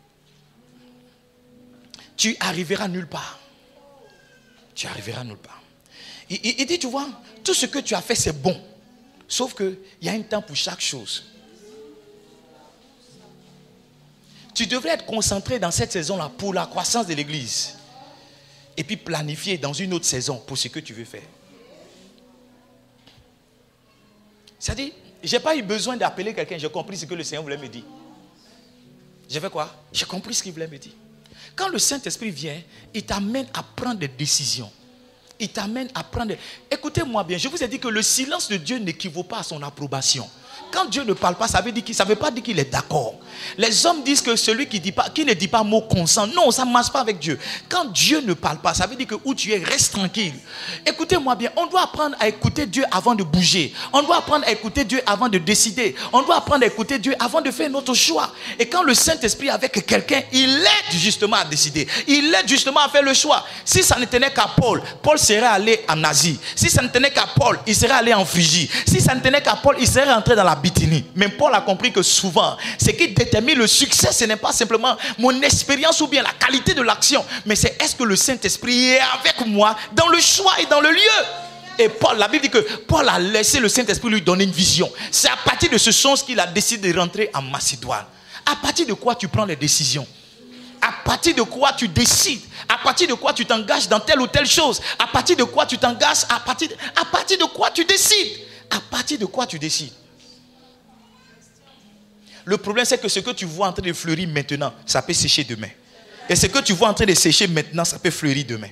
tu arriveras nulle part. Tu arriveras nulle part. Il dit, tu vois, tout ce que tu as fait, c'est bon. Sauf qu'il y a un temps pour chaque chose. Tu devrais être concentré dans cette saison-là pour la croissance de l'église. Et puis planifier dans une autre saison pour ce que tu veux faire. C'est-à-dire, je n'ai pas eu besoin d'appeler quelqu'un. J'ai compris ce que le Seigneur voulait me dire. J'ai fait quoi? J'ai compris ce qu'il voulait me dire. Quand le Saint-Esprit vient, il t'amène à prendre des décisions. Il t'amène à prendre... Écoutez-moi bien, je vous ai dit que le silence de Dieu n'équivaut pas à son approbation. Quand Dieu ne parle pas, ça ne veut pas dire qu'il est d'accord. Les hommes disent que celui qui ne dit pas mot consent. Non, ça ne marche pas avec Dieu. Quand Dieu ne parle pas, ça veut dire que où tu es, reste tranquille. Écoutez-moi bien, on doit apprendre à écouter Dieu avant de bouger. On doit apprendre à écouter Dieu avant de décider. On doit apprendre à écouter Dieu avant de faire notre choix. Et quand le Saint-Esprit est avec quelqu'un, il l'aide justement à décider. Il l'aide justement à faire le choix. Si ça ne tenait qu'à Paul, Paul serait allé en Asie. Si ça ne tenait qu'à Paul, il serait allé en Phrygie. Si ça ne tenait qu'à Paul, il serait rentré dans la Bithynie. Mais Paul a compris que souvent, ce qui détermine le succès, ce n'est pas simplement mon expérience ou bien la qualité de l'action, mais c'est est-ce que le Saint-Esprit est avec moi dans le choix et dans le lieu. Et Paul, la Bible dit que Paul a laissé le Saint-Esprit lui donner une vision. C'est à partir de ce sens qu'il a décidé de rentrer en Macédoine. À partir de quoi tu prends les décisions? À partir de quoi tu décides? À partir de quoi tu t'engages dans telle ou telle chose? À partir de quoi tu t'engages? À partir de quoi tu décides? À partir de quoi tu décides? Le problème, c'est que ce que tu vois en train de fleurir maintenant, ça peut sécher demain. Et ce que tu vois en train de sécher maintenant, ça peut fleurir demain.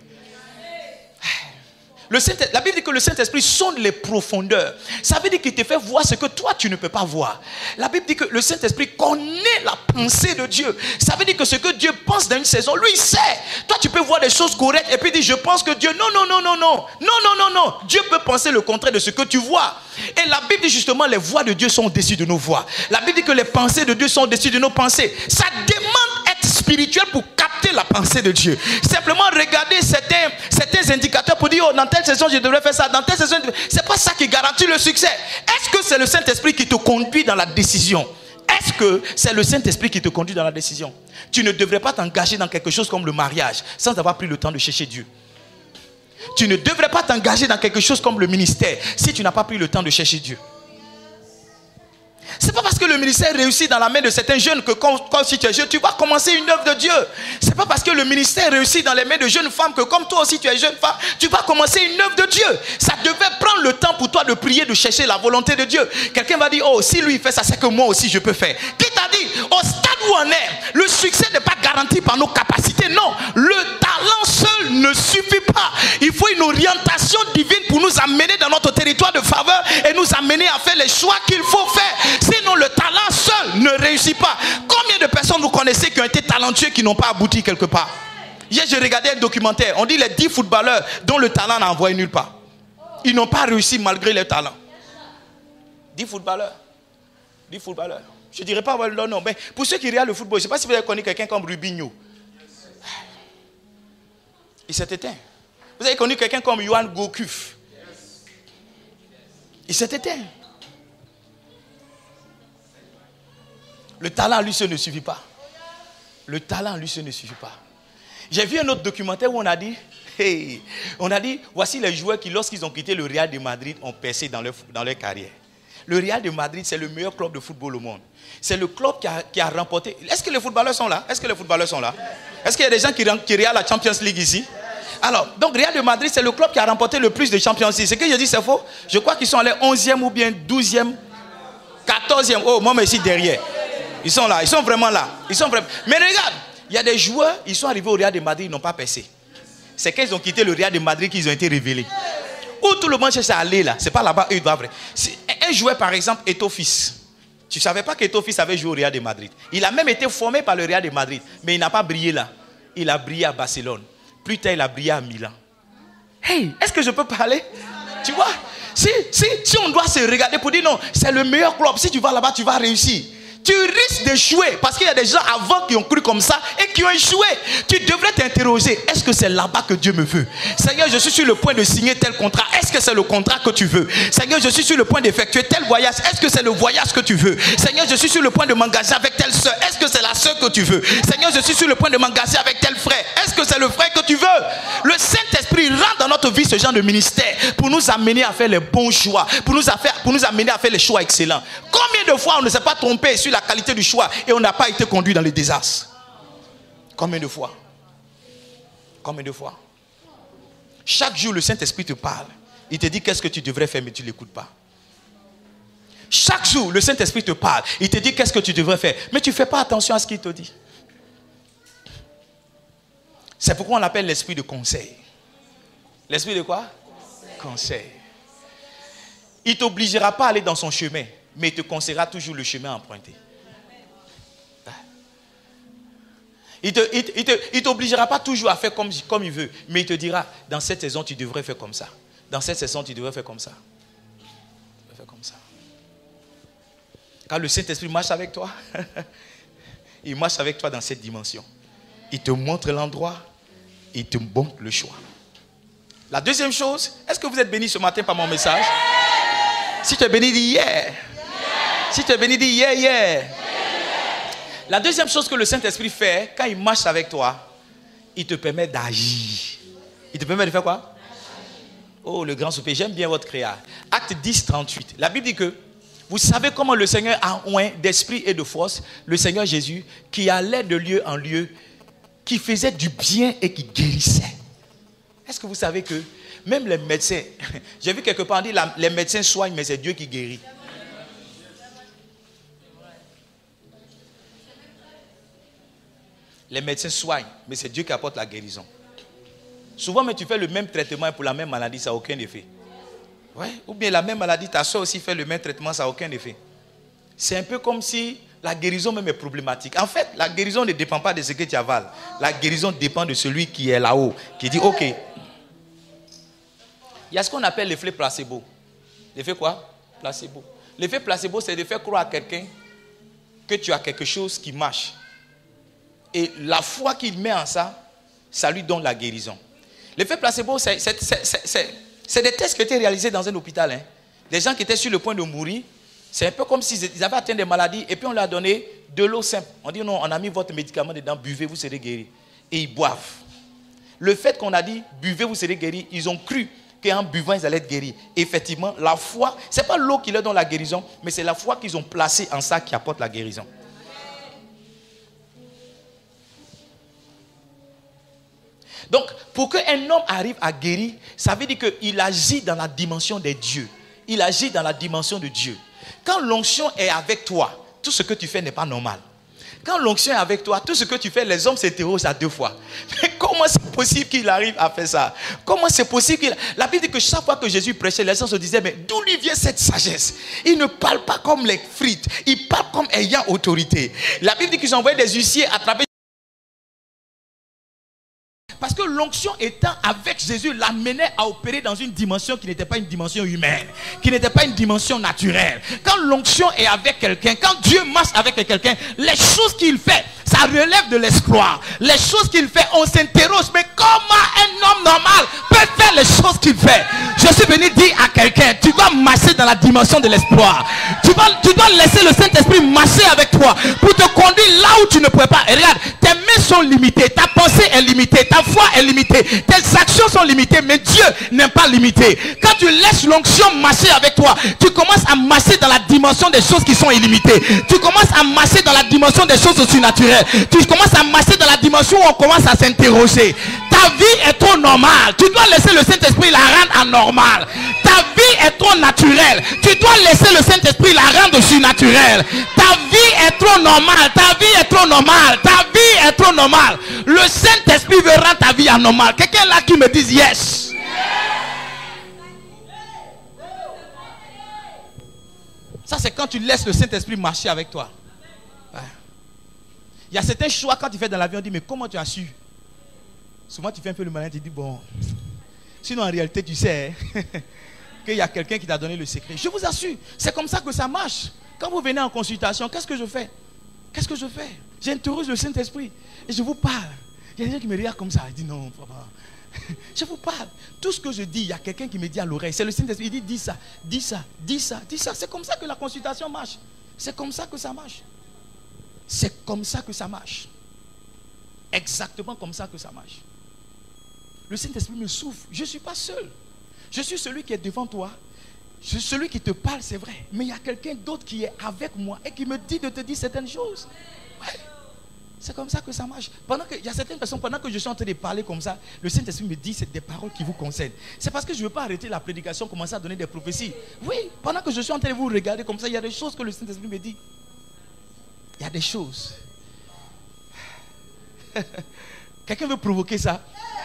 La Bible dit que le Saint-Esprit sonde les profondeurs. Ça veut dire qu'il te fait voir ce que toi tu ne peux pas voir. La Bible dit que le Saint-Esprit connaît la pensée de Dieu. Ça veut dire que ce que Dieu pense dans une saison, lui il sait. Toi tu peux voir des choses correctes et puis dire je pense que Dieu, non. Dieu peut penser le contraire de ce que tu vois. Et la Bible dit justement les voix de Dieu sont au-dessus de nos voix. La Bible dit que les pensées de Dieu sont au-dessus de nos pensées. Ça demande être spirituel pour capter la pensée de Dieu. Simplement regarder certains indicateurs pour dire oh, dans telle saison je devrais faire ça, dans telle saison c'est pas ça qui garantit le succès. Est-ce que c'est le Saint-Esprit qui te conduit dans la décision? Est-ce que c'est le Saint-Esprit qui te conduit dans la décision? Tu ne devrais pas t'engager dans quelque chose comme le mariage sans avoir pris le temps de chercher Dieu. Tu ne devrais pas t'engager dans quelque chose comme le ministère si tu n'as pas pris le temps de chercher Dieu. C'est pas parce que le ministère réussit dans la main de certains jeunes que comme si tu es jeune, tu vas commencer une œuvre de Dieu. C'est pas parce que le ministère réussit dans les mains de jeunes femmes que comme toi aussi tu es jeune femme, tu vas commencer une œuvre de Dieu. Ça devait prendre le temps pour toi de prier, de chercher la volonté de Dieu. Quelqu'un va dire, oh, si lui il fait ça, c'est que moi aussi je peux faire. Qui t'a dit, au stade où on est, le succès n'est pas garanti par nos capacités. Non, le talent seul ne suffit pas. Il faut une orientation divine pour nous amener dans notre territoire de faveur et nous amener à faire les choix qu'il faut faire. Sinon, le talent seul ne réussit pas. Combien de personnes vous connaissez qui ont été talentueux qui n'ont pas abouti quelque part? Hier, j'ai regardé un documentaire. On dit les 10 footballeurs dont le talent n'a envoyé nulle part. Ils n'ont pas réussi malgré leur talent. 10 footballeurs. 10 footballeurs. Je ne dirais pas leur nom. Mais pour ceux qui regardent le football, je ne sais pas si vous avez connu quelqu'un comme Rubinho. Il s'est éteint. Vous avez connu quelqu'un comme Yohan Gourcuff. Il s'est éteint. Le talent, lui, seul ne suffit pas. Le talent, lui, seul ne suffit pas. J'ai vu un autre documentaire où on a dit, voici les joueurs qui, lorsqu'ils ont quitté le Real de Madrid, ont percé dans leur carrière. Le Real de Madrid, c'est le meilleur club de football au monde. C'est le club qui a remporté. Est-ce que les footballeurs sont là? Est-ce que les footballeurs sont là? Est-ce qu'il y a des gens qui regardent la Champions League ici? Alors, donc Real de Madrid, c'est le club qui a remporté le plus de Champions League. Ce que je dis, c'est faux. Je crois qu'ils sont allés 11e ou bien 12e, 14e. Oh, moi, mais ici derrière. Ils sont là, ils sont vraiment là. Mais regarde, il y a des joueurs, ils sont arrivés au Real de Madrid, ils n'ont pas percé. C'est quand ils ont quitté le Real de Madrid qu'ils ont été révélés. Où tout le monde cherche à aller là, c'est pas là-bas, eux doivent. Un joueur par exemple, Eto'o Fils. Tu ne savais pas qu'Eto'o Fils avait joué au Real de Madrid. Il a même été formé par le Real de Madrid, mais il n'a pas brillé là. Il a brillé à Barcelone. Plus tard, il a brillé à Milan. Hey, est-ce que je peux parler? Tu vois, si on doit se regarder pour dire non, c'est le meilleur club, si tu vas là-bas, tu vas réussir. Tu risques d'échouer parce qu'il y a des gens avant qui ont cru comme ça et qui ont échoué. Tu devrais t'interroger, est-ce que c'est là-bas que Dieu me veut? Seigneur, je suis sur le point de signer tel contrat. Est-ce que c'est le contrat que tu veux? Seigneur, je suis sur le point d'effectuer tel voyage. Est-ce que c'est le voyage que tu veux? Seigneur, je suis sur le point de m'engager avec telle soeur. Est-ce que c'est la soeur que tu veux? Seigneur, je suis sur le point de m'engager avec tel frère. Est-ce que c'est le frère que tu veux? Le Saint-Esprit rentre dans notre vie ce genre de ministère pour nous amener à faire les bons choix, pour nous amener à faire les choix excellents. Combien de fois on ne s'est pas trompé sur la qualité du choix et on n'a pas été conduit dans les désastres? Combien de fois? Combien de fois? Chaque jour le Saint-Esprit te parle. Il te dit qu'est-ce que tu devrais faire, mais tu ne l'écoutes pas. Chaque jour le Saint-Esprit te parle. Il te dit qu'est-ce que tu devrais faire, mais tu ne fais pas attention à ce qu'il te dit. C'est pourquoi on l'appelle l'esprit de conseil. L'esprit de quoi? Conseil. Il ne t'obligera pas à aller dans son chemin, mais il te conseillera toujours le chemin à emprunter. Il ne t'obligera pas toujours à faire comme il veut, mais il te dira, dans cette saison, tu devrais faire comme ça. Dans cette saison, tu devrais faire comme ça. Tu devrais faire comme ça. Quand le Saint-Esprit marche avec toi, il marche avec toi dans cette dimension. Il te montre l'endroit, il te montre le choix. La deuxième chose, est-ce que vous êtes bénis ce matin par mon message? Si tu es béni, dis yeah. Si tu es béni, dis yeah, yeah. La deuxième chose que le Saint-Esprit fait, quand il marche avec toi, il te permet d'agir. Il te permet de faire quoi? Oh, le grand souper, j'aime bien votre créa. Acte 10, 38. La Bible dit que, vous savez comment le Seigneur a oint d'esprit et de force, le Seigneur Jésus, qui allait de lieu en lieu, qui faisait du bien et qui guérissait. Est-ce que vous savez que même les médecins, j'ai vu quelque part dire les médecins soignent, mais c'est Dieu qui guérit. Les médecins soignent, mais c'est Dieu qui apporte la guérison. Souvent, mais tu fais le même traitement pour la même maladie, ça n'a aucun effet. Ouais. Ou bien la même maladie, ta soeur aussi fait le même traitement, ça n'a aucun effet. C'est un peu comme si la guérison même est problématique. En fait, la guérison ne dépend pas de ce que tu avales. La guérison dépend de celui qui est là-haut, qui dit, ok. Il y a ce qu'on appelle l'effet placebo. L'effet quoi? Placebo. L'effet placebo, c'est de faire croire à quelqu'un que tu as quelque chose qui marche. Et la foi qu'il met en ça, ça lui donne la guérison. L'effet placebo, c'est des tests qui étaient réalisés dans un hôpital. Hein. Des gens qui étaient sur le point de mourir, c'est un peu comme s'ils avaient atteint des maladies et puis on leur a donné de l'eau simple. On dit non, on a mis votre médicament dedans, buvez, vous serez guéris. Et ils boivent. Le fait qu'on a dit, buvez, vous serez guéris, ils ont cru qu'en buvant, ils allaient être guéris. Effectivement, la foi, ce n'est pas l'eau qui leur donne la guérison, mais c'est la foi qu'ils ont placée en ça qui apporte la guérison. Donc, pour qu'un homme arrive à guérir, ça veut dire qu'il agit dans la dimension des dieux. Il agit dans la dimension de Dieu. Quand l'onction est avec toi, tout ce que tu fais n'est pas normal. Quand l'onction est avec toi, tout ce que tu fais, les hommes s'interrogent à deux fois. Mais comment c'est possible qu'il arrive à faire ça? Comment c'est possible qu'il... La Bible dit que chaque fois que Jésus prêchait, les gens se disaient, mais d'où lui vient cette sagesse? Il ne parle pas comme les frites, il parle comme ayant autorité. La Bible dit qu'ils ont envoyé des huissiers attraper. Parce que l'onction étant avec Jésus l'amenait à opérer dans une dimension qui n'était pas une dimension humaine, qui n'était pas une dimension naturelle. Quand l'onction est avec quelqu'un, quand Dieu marche avec quelqu'un, les choses qu'il fait, ça relève de l'espoir. Les choses qu'il fait, on s'interroge, mais comment un homme normal peut faire les choses qu'il fait? Je suis venu dire à quelqu'un, tu dois marcher dans la dimension de l'espoir. Tu dois laisser le Saint-Esprit marcher avec toi pour te conduire là où tu ne pourrais pas. Et regarde, tes mains sont limitées, ta pensée est limitée, ta foi est limitée, tes actions sont limitées, mais Dieu n'est pas limité. Quand tu laisses l'onction marcher avec toi, tu commences à marcher dans la dimension des choses qui sont illimitées. Tu commences à marcher dans la dimension des choses surnaturelles. Tu commences à marcher dans la dimension où on commence à s'interroger. Ta vie est trop normale. Tu dois laisser le Saint-Esprit la rendre anormale. Ta vie est trop naturelle. Tu dois laisser le Saint-Esprit la rendre surnaturelle. Ta vie est trop normale. Ta vie est trop normale. Ta vie est trop normale. Le Saint-Esprit veut rendre ta vie anormale. Quelqu'un là qui me dise yes. Ça, c'est quand tu laisses le Saint-Esprit marcher avec toi. Ouais. Il y a certains choix quand tu fais dans l'avion, on dit, mais comment tu as su? Souvent, tu fais un peu le malin, tu dis, bon. Sinon, en réalité, tu sais qu'il y a quelqu'un qui t'a donné le secret. Je vous assure, c'est comme ça que ça marche. Quand vous venez en consultation, qu'est-ce que je fais? Qu'est-ce que je fais? J'interroge le Saint-Esprit et je vous parle. Il y a des gens qui me regardent comme ça. Ils disent, non, papa. Je vous parle. Tout ce que je dis, il y a quelqu'un qui me dit à l'oreille. C'est le Saint-Esprit. Il dit, dis ça, dis ça, dis ça, dis ça. C'est comme ça que la consultation marche. C'est comme ça que ça marche. C'est comme ça que ça marche. Exactement comme ça que ça marche. Le Saint-Esprit me souffle. Je ne suis pas seul. Je suis celui qui est devant toi. Je suis celui qui te parle, c'est vrai. Mais il y a quelqu'un d'autre qui est avec moi et qui me dit de te dire certaines choses. Ouais. C'est comme ça que ça marche. Il y a certaines personnes, pendant que je suis en train de parler comme ça, le Saint-Esprit me dit c'est des paroles qui vous concernent. C'est parce que je ne veux pas arrêter la prédication, commencer à donner des prophéties. Oui, pendant que je suis en train de vous regarder comme ça, il y a des choses que le Saint-Esprit me dit. Il y a des choses. Quelqu'un veut provoquer ça?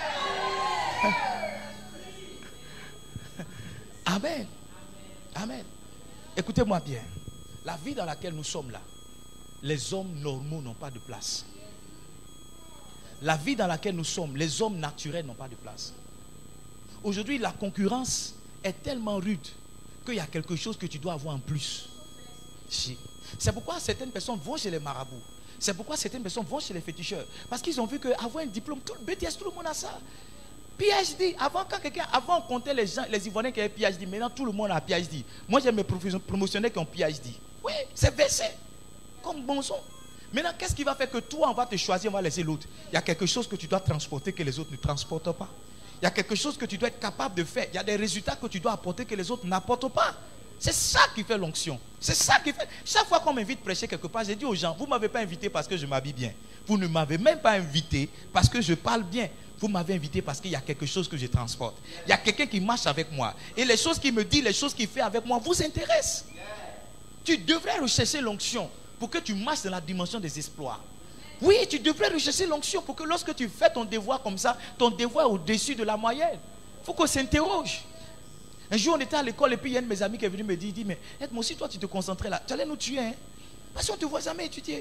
Amen. Amen. Écoutez-moi bien. La vie dans laquelle nous sommes là, les hommes normaux n'ont pas de place. La vie dans laquelle nous sommes, les hommes naturels n'ont pas de place. Aujourd'hui, la concurrence est tellement rude qu'il y a quelque chose que tu dois avoir en plus. C'est pourquoi certaines personnes vont chez les marabouts. C'est pourquoi certaines personnes vont chez les féticheurs. Parce qu'ils ont vu qu'avoir un diplôme, tout le BTS, tout le monde a ça. PhD, avant on comptait les gens, les Ivoiriens qui avaient PhD, maintenant tout le monde a PhD. Moi j'ai mes promotionnaires qui ont PhD. Oui, c'est versé. Comme bon son. Maintenant, qu'est-ce qui va faire que toi, on va te choisir, on va laisser l'autre? Il y a quelque chose que tu dois transporter que les autres ne transportent pas. Il y a quelque chose que tu dois être capable de faire. Il y a des résultats que tu dois apporter que les autres n'apportent pas. C'est ça qui fait l'onction. C'est ça qui fait. Chaque fois qu'on m'invite prêcher quelque part, j'ai dit aux gens, vous ne m'avez pas invité parce que je m'habille bien. Vous ne m'avez même pas invité parce que je parle bien. Vous m'avez invité parce qu'il y a quelque chose que je transporte. Il y a quelqu'un qui marche avec moi. Et les choses qu'il me dit, les choses qu'il fait avec moi vous intéressent. Tu devrais rechercher l'onction pour que tu marches dans la dimension des exploits. Oui, tu devrais rechercher l'onction pour que lorsque tu fais ton devoir comme ça, ton devoir est au-dessus de la moyenne. Il faut qu'on s'interroge. Un jour, on était à l'école et puis il y a un de mes amis qui est venu me dire, il dit, mais moi aussi, toi, tu te concentrais là. Tu allais nous tuer, hein? Parce qu'on ne te voit jamais étudier.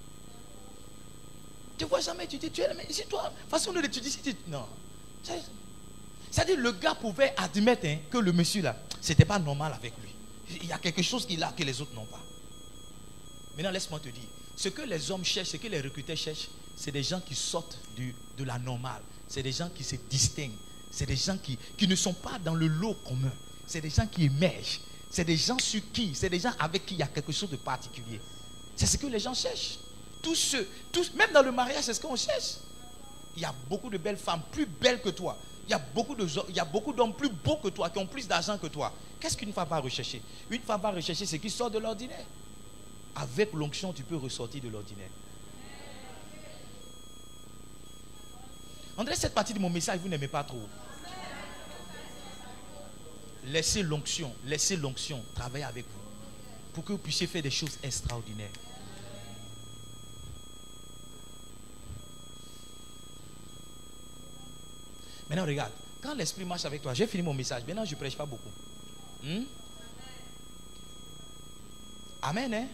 Tu ne vois jamais étudier. Mais si toi, façon de l'étudier, si tu... Non. C'est-à-dire, le gars pouvait admettre que le monsieur là, c'était pas normal avec lui. Il y a quelque chose qu'il a que les autres n'ont pas. Maintenant, laisse-moi te dire, ce que les hommes cherchent, ce que les recruteurs cherchent, c'est des gens qui sortent de la normale. C'est des gens qui se distinguent. C'est des gens qui ne sont pas dans le lot commun. C'est des gens qui émergent. C'est des gens sur qui, c'est des gens avec qui il y a quelque chose de particulier. C'est ce que les gens cherchent. Tous, même dans le mariage, c'est ce qu'on cherche. Il y a beaucoup de belles femmes plus belles que toi. Il y a beaucoup d'hommes plus beaux que toi, qui ont plus d'argent que toi. Qu'est-ce qu'une femme va rechercher? Une femme va rechercher ce qui sort de l'ordinaire. Avec l'onction, tu peux ressortir de l'ordinaire. On dirait cette partie de mon message, vous n'aimez pas trop. Laissez l'onction travailler avec vous. Pour que vous puissiez faire des choses extraordinaires. Maintenant, regarde. Quand l'esprit marche avec toi, j'ai fini mon message. Maintenant, je ne prêche pas beaucoup. Amen, hein? Amen.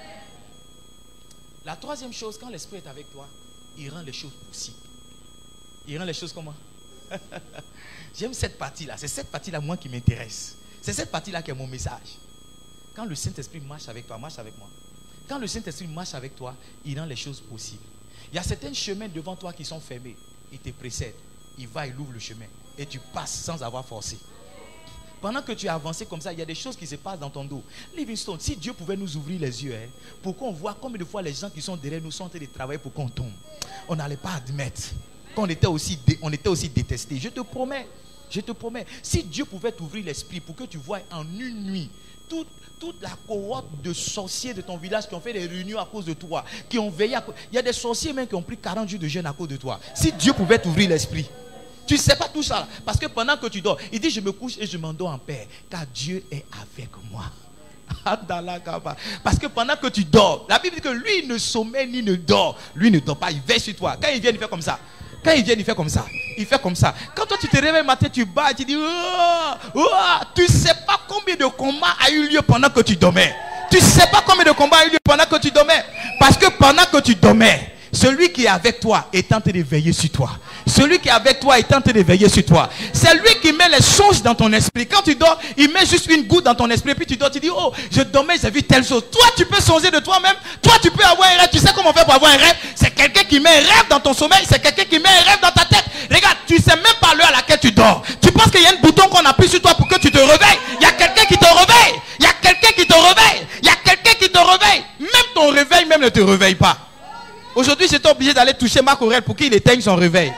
La troisième chose, quand l'esprit est avec toi, il rend les choses possibles. Il rend les choses comment? J'aime cette partie-là. C'est cette partie-là, moi, qui m'intéresse. C'est cette partie-là qui est mon message. Quand le Saint-Esprit marche avec toi, marche avec moi. Quand le Saint-Esprit marche avec toi, il rend les choses possibles. Il y a certains chemins devant toi qui sont fermés. Il te précède. Il va, il ouvre le chemin. Et tu passes sans avoir forcé. Pendant que tu as avancé comme ça, il y a des choses qui se passent dans ton dos. Livingstone, si Dieu pouvait nous ouvrir les yeux, pour qu'on voit combien de fois les gens qui sont derrière nous sont en train de travailler pour qu'on tombe. On n'allait pas admettre qu'on était aussi détestés. Je te promets. Je te promets, si Dieu pouvait t'ouvrir l'esprit pour que tu vois en une nuit toute la cohorte de sorciers de ton village qui ont fait des réunions à cause de toi, qui ont veillé à cause... Il y a des sorciers même qui ont pris 40 jours de jeûne à cause de toi. Si Dieu pouvait t'ouvrir l'esprit. Tu ne sais pas tout ça. Parce que pendant que tu dors, il dit je me couche et je m'endors en paix. Car Dieu est avec moi. Parce que pendant que tu dors, la Bible dit que lui ne sommeille ni ne dort. Lui ne dort pas, il veille sur toi. Quand il vient, il fait comme ça. Quand il vient, il fait comme ça. Il fait comme ça. Quand toi tu te réveilles le matin, tu bats et tu dis tu ne sais pas combien de combats a eu lieu pendant que tu dormais. Tu ne sais pas combien de combats a eu lieu pendant que tu dormais. Parce que pendant que tu dormais, celui qui est avec toi est en train de veiller sur toi. Celui qui est avec toi est en train de veiller sur toi. C'est lui qui met les songes dans ton esprit. Quand tu dors, il met juste une goutte dans ton esprit. Puis tu dors, tu dis, oh, je dormais, j'ai vu telle chose. Toi, tu peux songer de toi-même. Toi, tu peux avoir un rêve. Tu sais comment on fait pour avoir un rêve? C'est quelqu'un qui met un rêve dans ton sommeil. C'est quelqu'un qui met un rêve dans ta tête. Regarde, tu ne sais même pas l'heure à laquelle tu dors. Tu penses qu'il y a un bouton qu'on appuie sur toi pour que tu te réveilles. Il y a quelqu'un qui te réveille. Il y a quelqu'un qui te réveille. Il y a quelqu'un qui te réveille. Même ton réveil même ne te réveille pas. Aujourd'hui, j'étais obligé d'aller toucher Marc Aurèle pour qu'il éteigne son réveil.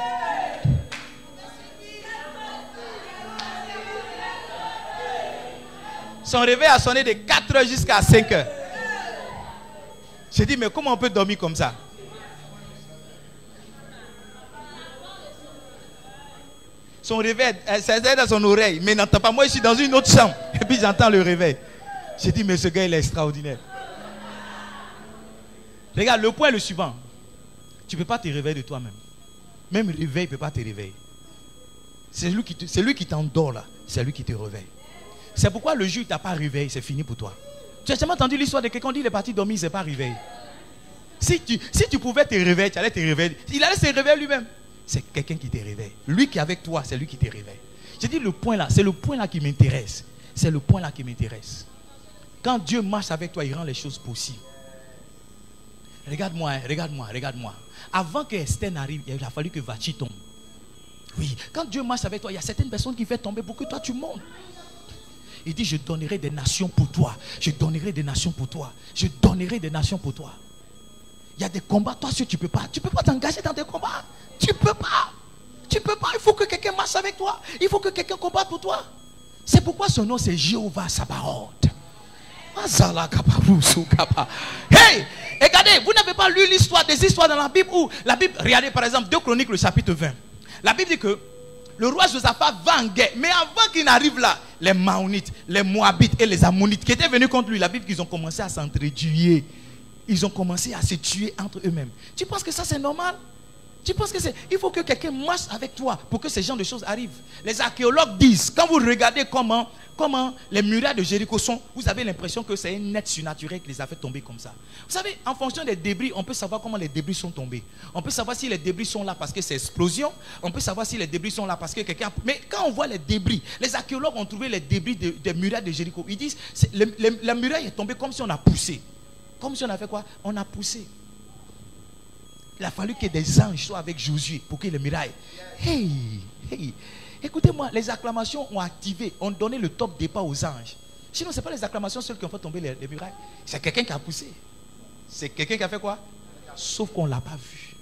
Son réveil a sonné de 4 heures jusqu'à 5 heures. J'ai dit, mais comment on peut dormir comme ça? Son réveil, c'est dans son oreille, mais n'entend pas. Moi, je suis dans une autre chambre. Et puis j'entends le réveil. J'ai dit, mais ce gars, il est extraordinaire. Regarde, le point est le suivant. Tu ne peux pas te réveiller de toi-même. Même le réveil ne peut pas te réveiller. C'est lui qui t'endort là. C'est lui qui te réveille. C'est pourquoi le jour où il ne t'a pas réveillé, c'est fini pour toi. Tu as jamais entendu l'histoire de quelqu'un qui dit il est parti dormir, il ne s'est pas réveillé. Si tu pouvais te réveiller, tu allais te réveiller. Il allait se réveiller lui-même. C'est quelqu'un qui te réveille. Lui qui est avec toi, c'est lui qui te réveille. J'ai dit le point là, c'est le point là qui m'intéresse. C'est le point là qui m'intéresse. Quand Dieu marche avec toi, il rend les choses possibles. Regarde-moi, regarde-moi. Avant que Esther n'arrive, il a fallu que Vachi tombe. Oui, quand Dieu marche avec toi, il y a certaines personnes qui font tomber pour que toi tu montes. Il dit, je donnerai des nations pour toi. Je donnerai des nations pour toi. Je donnerai des nations pour toi. Il y a des combats, toi tu ne peux pas t'engager dans des combats. Tu ne peux pas. Il faut que quelqu'un marche avec toi. Il faut que quelqu'un combatte pour toi. C'est pourquoi son nom c'est Jéhovah Sabaoth. Hey, regardez, vous n'avez pas lu des histoires dans la Bible où la Bible, regardez par exemple 2 Chroniques le chapitre 20. La Bible dit que le roi Josaphat va en guerre. Mais avant qu'il n'arrive là, les Maonites, les Moabites et les Ammonites qui étaient venus contre lui, la Bible qu'ils ont commencé à s'entretuer. Ils ont commencé à se tuer entre eux-mêmes. Tu penses que ça c'est normal? Tu penses que c'est... Il faut que quelqu'un marche avec toi pour que ce genre de choses arrivent. Les archéologues disent, quand vous regardez comment les murailles de Jéricho sont, vous avez l'impression que c'est un être surnaturel qui les a fait tomber comme ça. Vous savez, en fonction des débris, on peut savoir comment les débris sont tombés. On peut savoir si les débris sont là parce que c'est explosion. On peut savoir si les débris sont là parce que quelqu'un... Mais quand on voit les débris, les archéologues ont trouvé les débris des murailles de Jéricho. Ils disent, la muraille est tombée comme si on a poussé. Comme si on a fait quoi? On a poussé. Il a fallu que des anges soient avec Josué pour que les murailles. Hey. Écoutez-moi, les acclamations ont activé, ont donné le top départ aux anges. Sinon, ce n'est pas les acclamations seules qui ont fait tomber les murailles. C'est quelqu'un qui a poussé. C'est quelqu'un qui a fait quoi? Sauf qu'on ne l'a pas vu.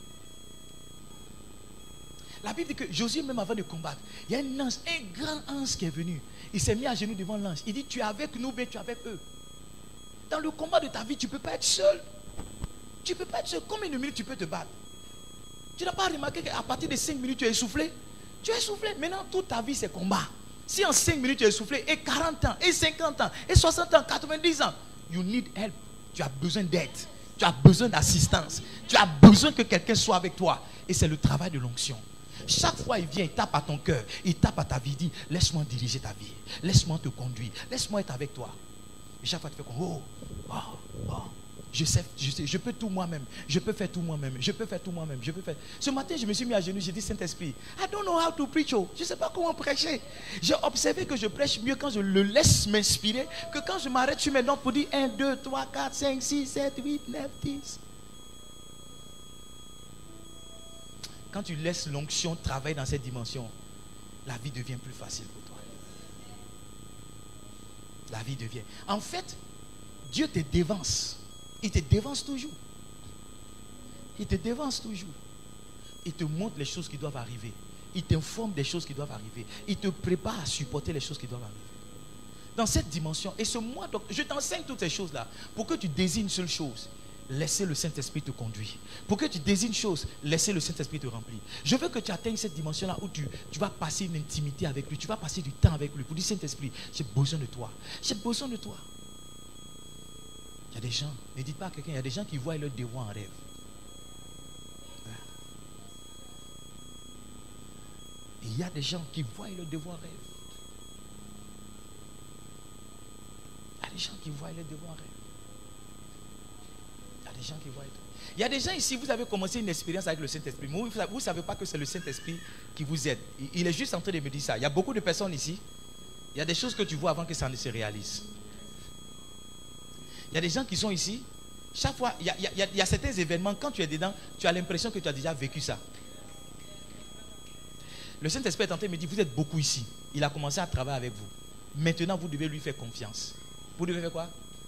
La Bible dit que Josué, même avant de combattre, il y a un ange, un grand ange qui est venu. Il s'est mis à genoux devant l'ange. Il dit, tu es avec nous, mais tu es avec eux. Dans le combat de ta vie, tu ne peux pas être seul. Tu ne peux pas être seul. Combien de minutes tu peux te battre? Tu n'as pas remarqué qu'à partir de 5 minutes, tu es essoufflé? Tu es essoufflé. Maintenant, toute ta vie, c'est combat. Si en 5 minutes, tu es essoufflé, et 40 ans, et 50 ans, et 60 ans, 90 ans, you need help. Tu as besoin d'aide. Tu as besoin d'assistance. Tu as besoin que quelqu'un soit avec toi. Et c'est le travail de l'onction. Chaque fois, il vient, il tape à ton cœur. Il tape à ta vie. Il dit, laisse-moi diriger ta vie. Laisse-moi te conduire. Laisse-moi être avec toi. Et chaque fois, tu fais comme, oh. Je sais, je peux tout moi-même. Je peux faire tout moi-même. Ce matin, je me suis mis à genoux. J'ai dit, Saint-Esprit, I don't know how to preach. Je ne sais pas comment prêcher. J'ai observé que je prêche mieux quand je le laisse m'inspirer que quand je m'arrête sur mes notes pour dire 1, 2, 3, 4, 5, 6, 7, 8, 9, 10. Quand tu laisses l'onction travailler dans cette dimension, la vie devient plus facile pour toi. La vie devient. En fait, Dieu te dévance. Il te dévance toujours. Il te dévance toujours. Il te montre les choses qui doivent arriver. il t'informe des choses qui doivent arriver. Il te prépare à supporter les choses qui doivent arriver. Dans cette dimension, et ce mois, donc, je t'enseigne toutes ces choses-là pour que tu désires une seule chose. Laissez le Saint-Esprit te conduire. Pour que tu désires une chose, laissez le Saint-Esprit te remplir. Je veux que tu atteignes cette dimension-là où tu vas passer une intimité avec lui. Tu vas passer du temps avec lui pour dire Saint-Esprit, j'ai besoin de toi. J'ai besoin de toi. Il y a des gens, ne dites pas à quelqu'un, il y a des gens qui voient leur devoir en rêve. Et il y a des gens qui voient leur devoir en rêve. Il y a des gens qui voient leur devoir en rêve. Il y a des gens qui voient. Il y a des gens ici, vous avez commencé une expérience avec le Saint-Esprit. Mais vous ne savez pas que c'est le Saint-Esprit qui vous aide. Il est juste en train de me dire ça. Il y a beaucoup de personnes ici. Il y a des choses que tu vois avant que ça ne se réalise. Il y a des gens qui sont ici. Chaque fois, il y a certains événements, quand tu es dedans, tu as l'impression que tu as déjà vécu ça. Le Saint-Esprit est en train de me dire, vous êtes beaucoup ici. Il a commencé à travailler avec vous. Maintenant, vous devez lui faire confiance. Vous devez faire quoi?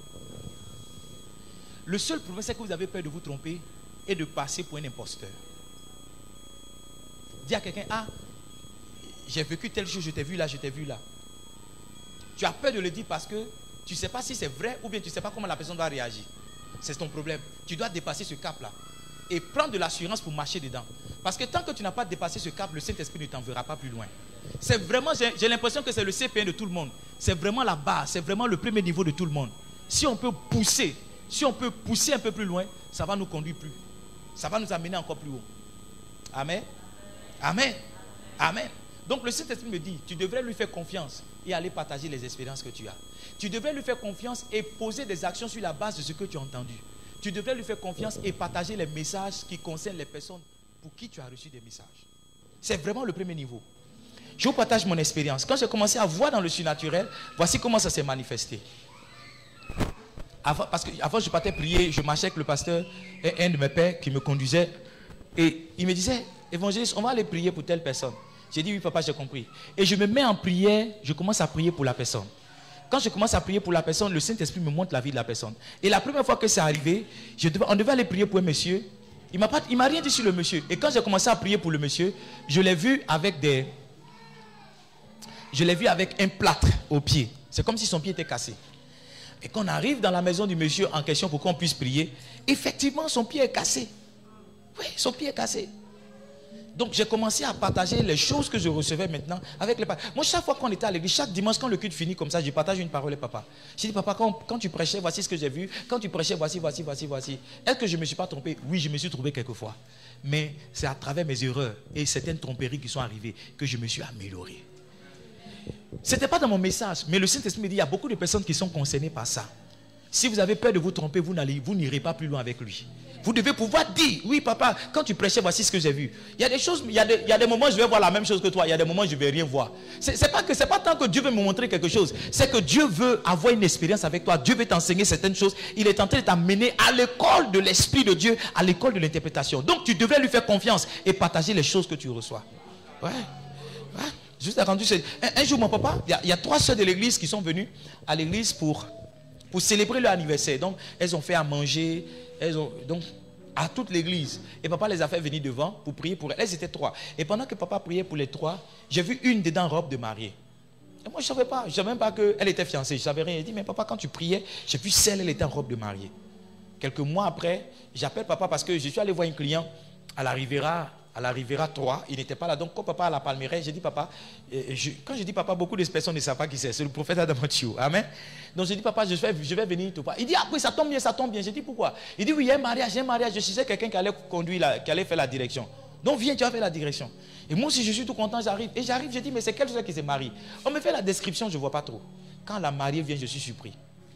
Le seul problème, c'est que vous avez peur de vous tromper et de passer pour un imposteur. Dis à quelqu'un, ah, j'ai vécu telle chose, je t'ai vu là, je t'ai vu là. Tu as peur de le dire parce que tu ne sais pas si c'est vrai ou bien tu ne sais pas comment la personne va réagir. C'est ton problème. Tu dois dépasser ce cap-là et prendre de l'assurance pour marcher dedans. Parce que tant que tu n'as pas dépassé ce cap, le Saint-Esprit ne t'enverra pas plus loin. C'est vraiment, j'ai l'impression que c'est le CP1 de tout le monde. C'est vraiment la base, c'est vraiment le premier niveau de tout le monde. Si on peut pousser un peu plus loin, ça va nous conduire plus. Ça va nous amener encore plus haut. Amen. Amen. Amen. Donc le Saint-Esprit me dit, tu devrais lui faire confiance et aller partager les expériences que tu as. Tu devrais lui faire confiance et poser des actions sur la base de ce que tu as entendu. Tu devrais lui faire confiance et partager les messages qui concernent les personnes pour qui tu as reçu des messages. C'est vraiment le premier niveau. Je vous partage mon expérience. Quand j'ai commencé à voir dans le surnaturel, voici comment ça s'est manifesté. Parce qu'avant je partais prier, je marchais avec le pasteur et un de mes pères qui me conduisait. Et il me disait, évangéliste, on va aller prier pour telle personne. J'ai dit, oui papa, j'ai compris. Et je me mets en prière, je commence à prier pour la personne. Quand je commence à prier pour la personne, le Saint-Esprit me montre la vie de la personne. Et la première fois que c'est arrivé, on devait aller prier pour un monsieur. Il ne m'a rien dit sur le monsieur. Et quand j'ai commencé à prier pour le monsieur, je l'ai vu avec un plâtre au pied. C'est comme si son pied était cassé. Et quand on arrive dans la maison du monsieur en question pour qu'on puisse prier, effectivement, son pied est cassé. Oui, son pied est cassé. Donc, j'ai commencé à partager les choses que je recevais maintenant avec les parents. Moi, chaque fois qu'on était à l'église, chaque dimanche, quand le culte finit comme ça, je partage une parole à papa. Je dis, papa, quand tu prêchais, voici ce que j'ai vu. Quand tu prêchais, voici. Est-ce que je ne me suis pas trompé? Oui, je me suis trompé quelquefois. Mais c'est à travers mes erreurs et certaines tromperies qui sont arrivées que je me suis amélioré. Ce n'était pas dans mon message, mais le Saint-Esprit me dit, il y a beaucoup de personnes qui sont concernées par ça. Si vous avez peur de vous tromper, vous n'irez pas plus loin avec lui. Vous devez pouvoir dire, oui papa, quand tu prêchais, voici ce que j'ai vu. Il y a des choses, il y a des moments où je vais voir la même chose que toi, il y a des moments où je ne vais rien voir. C'est pas tant que Dieu veut me montrer quelque chose, c'est que Dieu veut avoir une expérience avec toi, Dieu veut t'enseigner certaines choses, il est en train de t'amener à l'école de l'Esprit de Dieu, à l'école de l'interprétation. Donc tu devrais lui faire confiance et partager les choses que tu reçois. Ouais. Juste rendu, un jour mon papa, il y a 3 sœurs de l'église qui sont venues à l'église pour célébrer leur anniversaire. Donc elles ont fait à manger, donc à toute l'église. Et papa les a fait venir devant pour prier pour elles. Elles étaient 3. Et pendant que papa priait pour les 3, j'ai vu une dedans robe de mariée. Et moi je ne savais même pas qu'elle était fiancée. Je ne savais rien. Il dit, mais papa, quand tu priais, j'ai vu celle, elle était en robe de mariée. Quelques mois après, j'appelle papa parce que je suis allé voir un client à la Riviera 3, il n'était pas là. Donc, quand papa à la Palmeraie, j'ai dit papa, quand je dis papa, beaucoup de personnes ne savent pas qui c'est. C'est le prophète Adamatio. Amen. Donc, j'ai dit papa, je vais venir tout pas. Il dit, ah oui, ça tombe bien. J'ai dit pourquoi? Il dit, oui, il y a un mariage. Je cherchais quelqu'un qui allait conduire, qui allait faire la direction. Donc, viens, tu vas faire la direction. Et moi aussi, je suis tout content, j'arrive. Et j'arrive, je dis, mais c'est quelle chose qui se marie? On me fait la description, je ne vois pas trop. Quand la mariée vient, je suis surpris.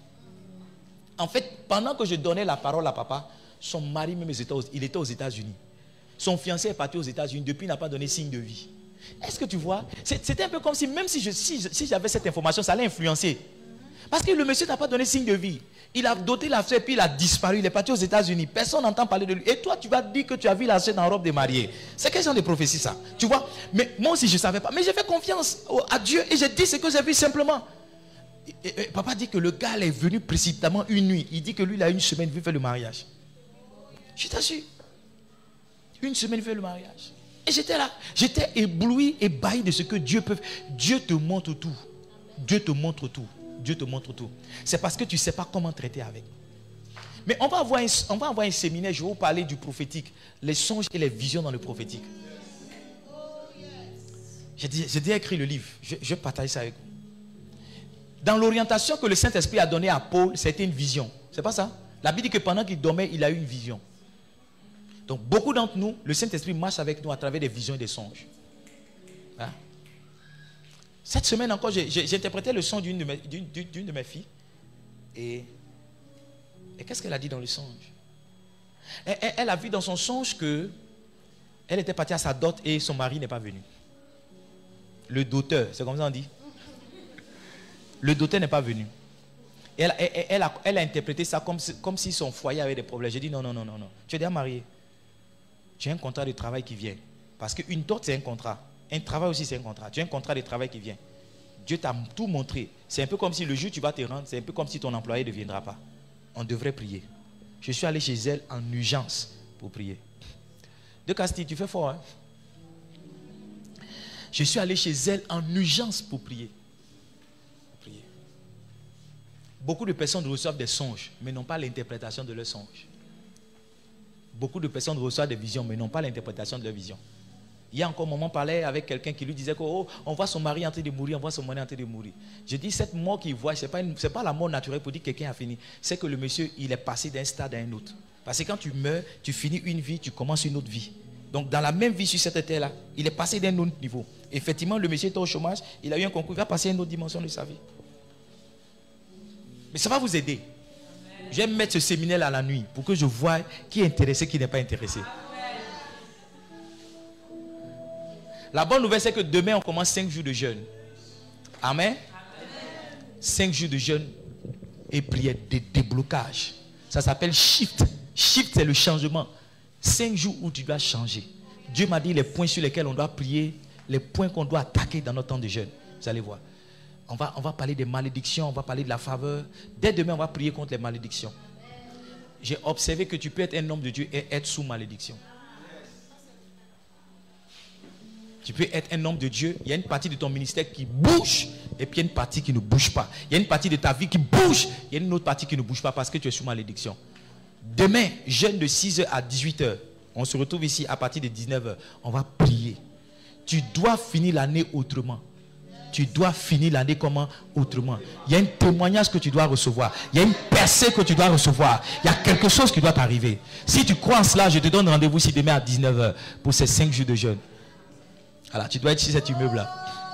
En fait, pendant que je donnais la parole à papa, son mari même il était aux États-Unis. Son fiancé est parti aux États-Unis, depuis il n'a pas donné signe de vie. Est-ce que tu vois? C'était un peu comme si, même si j'avais cette information, ça allait influencer. Parce que le monsieur n'a pas donné signe de vie. Il a doté la soeur, puis il a disparu, il est parti aux États-Unis. Personne n'entend parler de lui. Et toi, tu vas dire que tu as vu la soeur dans la robe de mariée. C'est quel genre de prophétie ça? Tu vois? Mais moi aussi, je ne savais pas. Mais j'ai fait confiance à Dieu et j'ai dit ce que j'ai vu simplement. Et papa dit que le gars est venu précipitamment une nuit. Il dit que lui, il a une semaine vu faire le mariage. Je t'assure. Une semaine fait le mariage. Et j'étais là. J'étais ébloui, ébahi de ce que Dieu peut faire. Dieu te montre tout. Dieu te montre tout. Dieu te montre tout. C'est parce que tu ne sais pas comment traiter avec. Mais on va avoir un séminaire, je vais vous parler du prophétique. Les songes et les visions dans le prophétique. J'ai déjà écrit le livre. Je partage ça avec vous. Dans l'orientation que le Saint-Esprit a donnée à Paul, c'était une vision. C'est pas ça? La Bible dit que pendant qu'il dormait, il a eu une vision. Donc beaucoup d'entre nous, le Saint-Esprit marche avec nous à travers des visions et des songes. Hein? Cette semaine encore, j'ai interprété le songe d'une de mes filles. Et qu'est-ce qu'elle a dit dans le songe? Elle a vu dans son songe que elle était partie à sa dot et son mari n'est pas venu. Le doteur, c'est comme ça on dit. Le doteur n'est pas venu. Elle a interprété ça comme si son foyer avait des problèmes. J'ai dit non. Tu es déjà marié. Tu as un contrat de travail qui vient. Parce qu'une dot, c'est un contrat. Un travail aussi, c'est un contrat. Tu as un contrat de travail qui vient. Dieu t'a tout montré. C'est un peu comme si le jour où tu vas te rendre, c'est un peu comme si ton employé ne viendra pas. On devrait prier. Je suis allé chez elle en urgence pour prier. De Castille, tu fais fort, hein? Je suis allé chez elle en urgence pour prier. Beaucoup de personnes reçoivent des songes, mais n'ont pas l'interprétation de leurs songes. Beaucoup de personnes reçoivent des visions, mais n'ont pas l'interprétation de leurs visions. Il y a encore un moment, on parlait avec quelqu'un qui lui disait que, oh, on voit son mari en train de mourir, on voit son mari en train de mourir. Je dis, cette mort qu'il voit, ce n'est pas la mort naturelle pour dire que quelqu'un a fini. C'est que le monsieur, il est passé d'un stade à un autre. Parce que quand tu meurs, tu finis une vie, tu commences une autre vie. Donc dans la même vie sur cette terre-là, il est passé d'un autre niveau. Effectivement, le monsieur était au chômage, il a eu un concours, il va passer à une autre dimension de sa vie. Mais ça va vous aider. Je vais mettre ce séminaire à la nuit pour que je voie qui est intéressé, qui n'est pas intéressé. La bonne nouvelle, c'est que demain, on commence 5 jours de jeûne. Amen. 5 jours de jeûne et prière de déblocage. Ça s'appelle shift. Shift, c'est le changement. 5 jours où tu dois changer. Dieu m'a dit les points sur lesquels on doit prier, les points qu'on doit attaquer dans notre temps de jeûne. Vous allez voir. On va parler des malédictions, on va parler de la faveur. Dès demain, on va prier contre les malédictions. J'ai observé que tu peux être un homme de Dieu et être sous malédiction. Tu peux être un homme de Dieu, il y a une partie de ton ministère qui bouge, et puis il y a une partie qui ne bouge pas. Il y a une partie de ta vie qui bouge, il y a une autre partie qui ne bouge pas parce que tu es sous malédiction. Demain, jeûne de 6h à 18h. On se retrouve ici à partir de 19h. On va prier. Tu dois finir l'année autrement. Tu dois finir l'année comment? Autrement. Il y a un témoignage que tu dois recevoir. Il y a une percée que tu dois recevoir. Il y a quelque chose qui doit t'arriver. Si tu crois en cela, je te donne rendez-vous ici demain à 19h pour ces 5 jours de jeûne. Alors, tu dois être sur cet immeuble-là.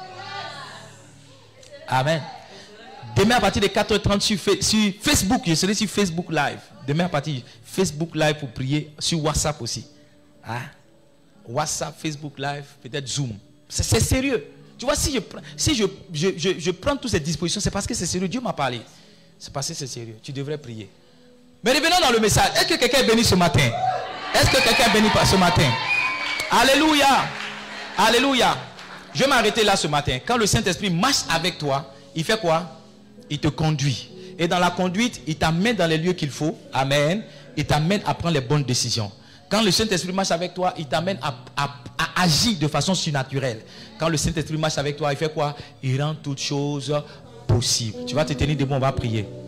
Amen. Demain à partir de 4h30 sur Facebook, je serai sur Facebook Live. Demain à partir de Facebook Live pour prier, sur WhatsApp aussi. Hein? WhatsApp, Facebook Live, peut-être Zoom. C'est sérieux. Tu vois, si je prends toutes ces dispositions, c'est parce que c'est sérieux. Dieu m'a parlé. C'est parce que c'est sérieux. Tu devrais prier. Mais revenons dans le message. Est-ce que quelqu'un est béni ce matin? Est-ce que quelqu'un est béni ce matin? Alléluia. Alléluia. Je vais m'arrêter là ce matin. Quand le Saint-Esprit marche avec toi, il fait quoi? Il te conduit. Et dans la conduite, il t'amène dans les lieux qu'il faut. Amen. Il t'amène à prendre les bonnes décisions. Quand le Saint-Esprit marche avec toi, il t'amène à agir de façon surnaturelle. Quand le Saint-Esprit marche avec toi, il fait quoi? Il rend toutes choses possibles. Tu vas te tenir debout, on va prier.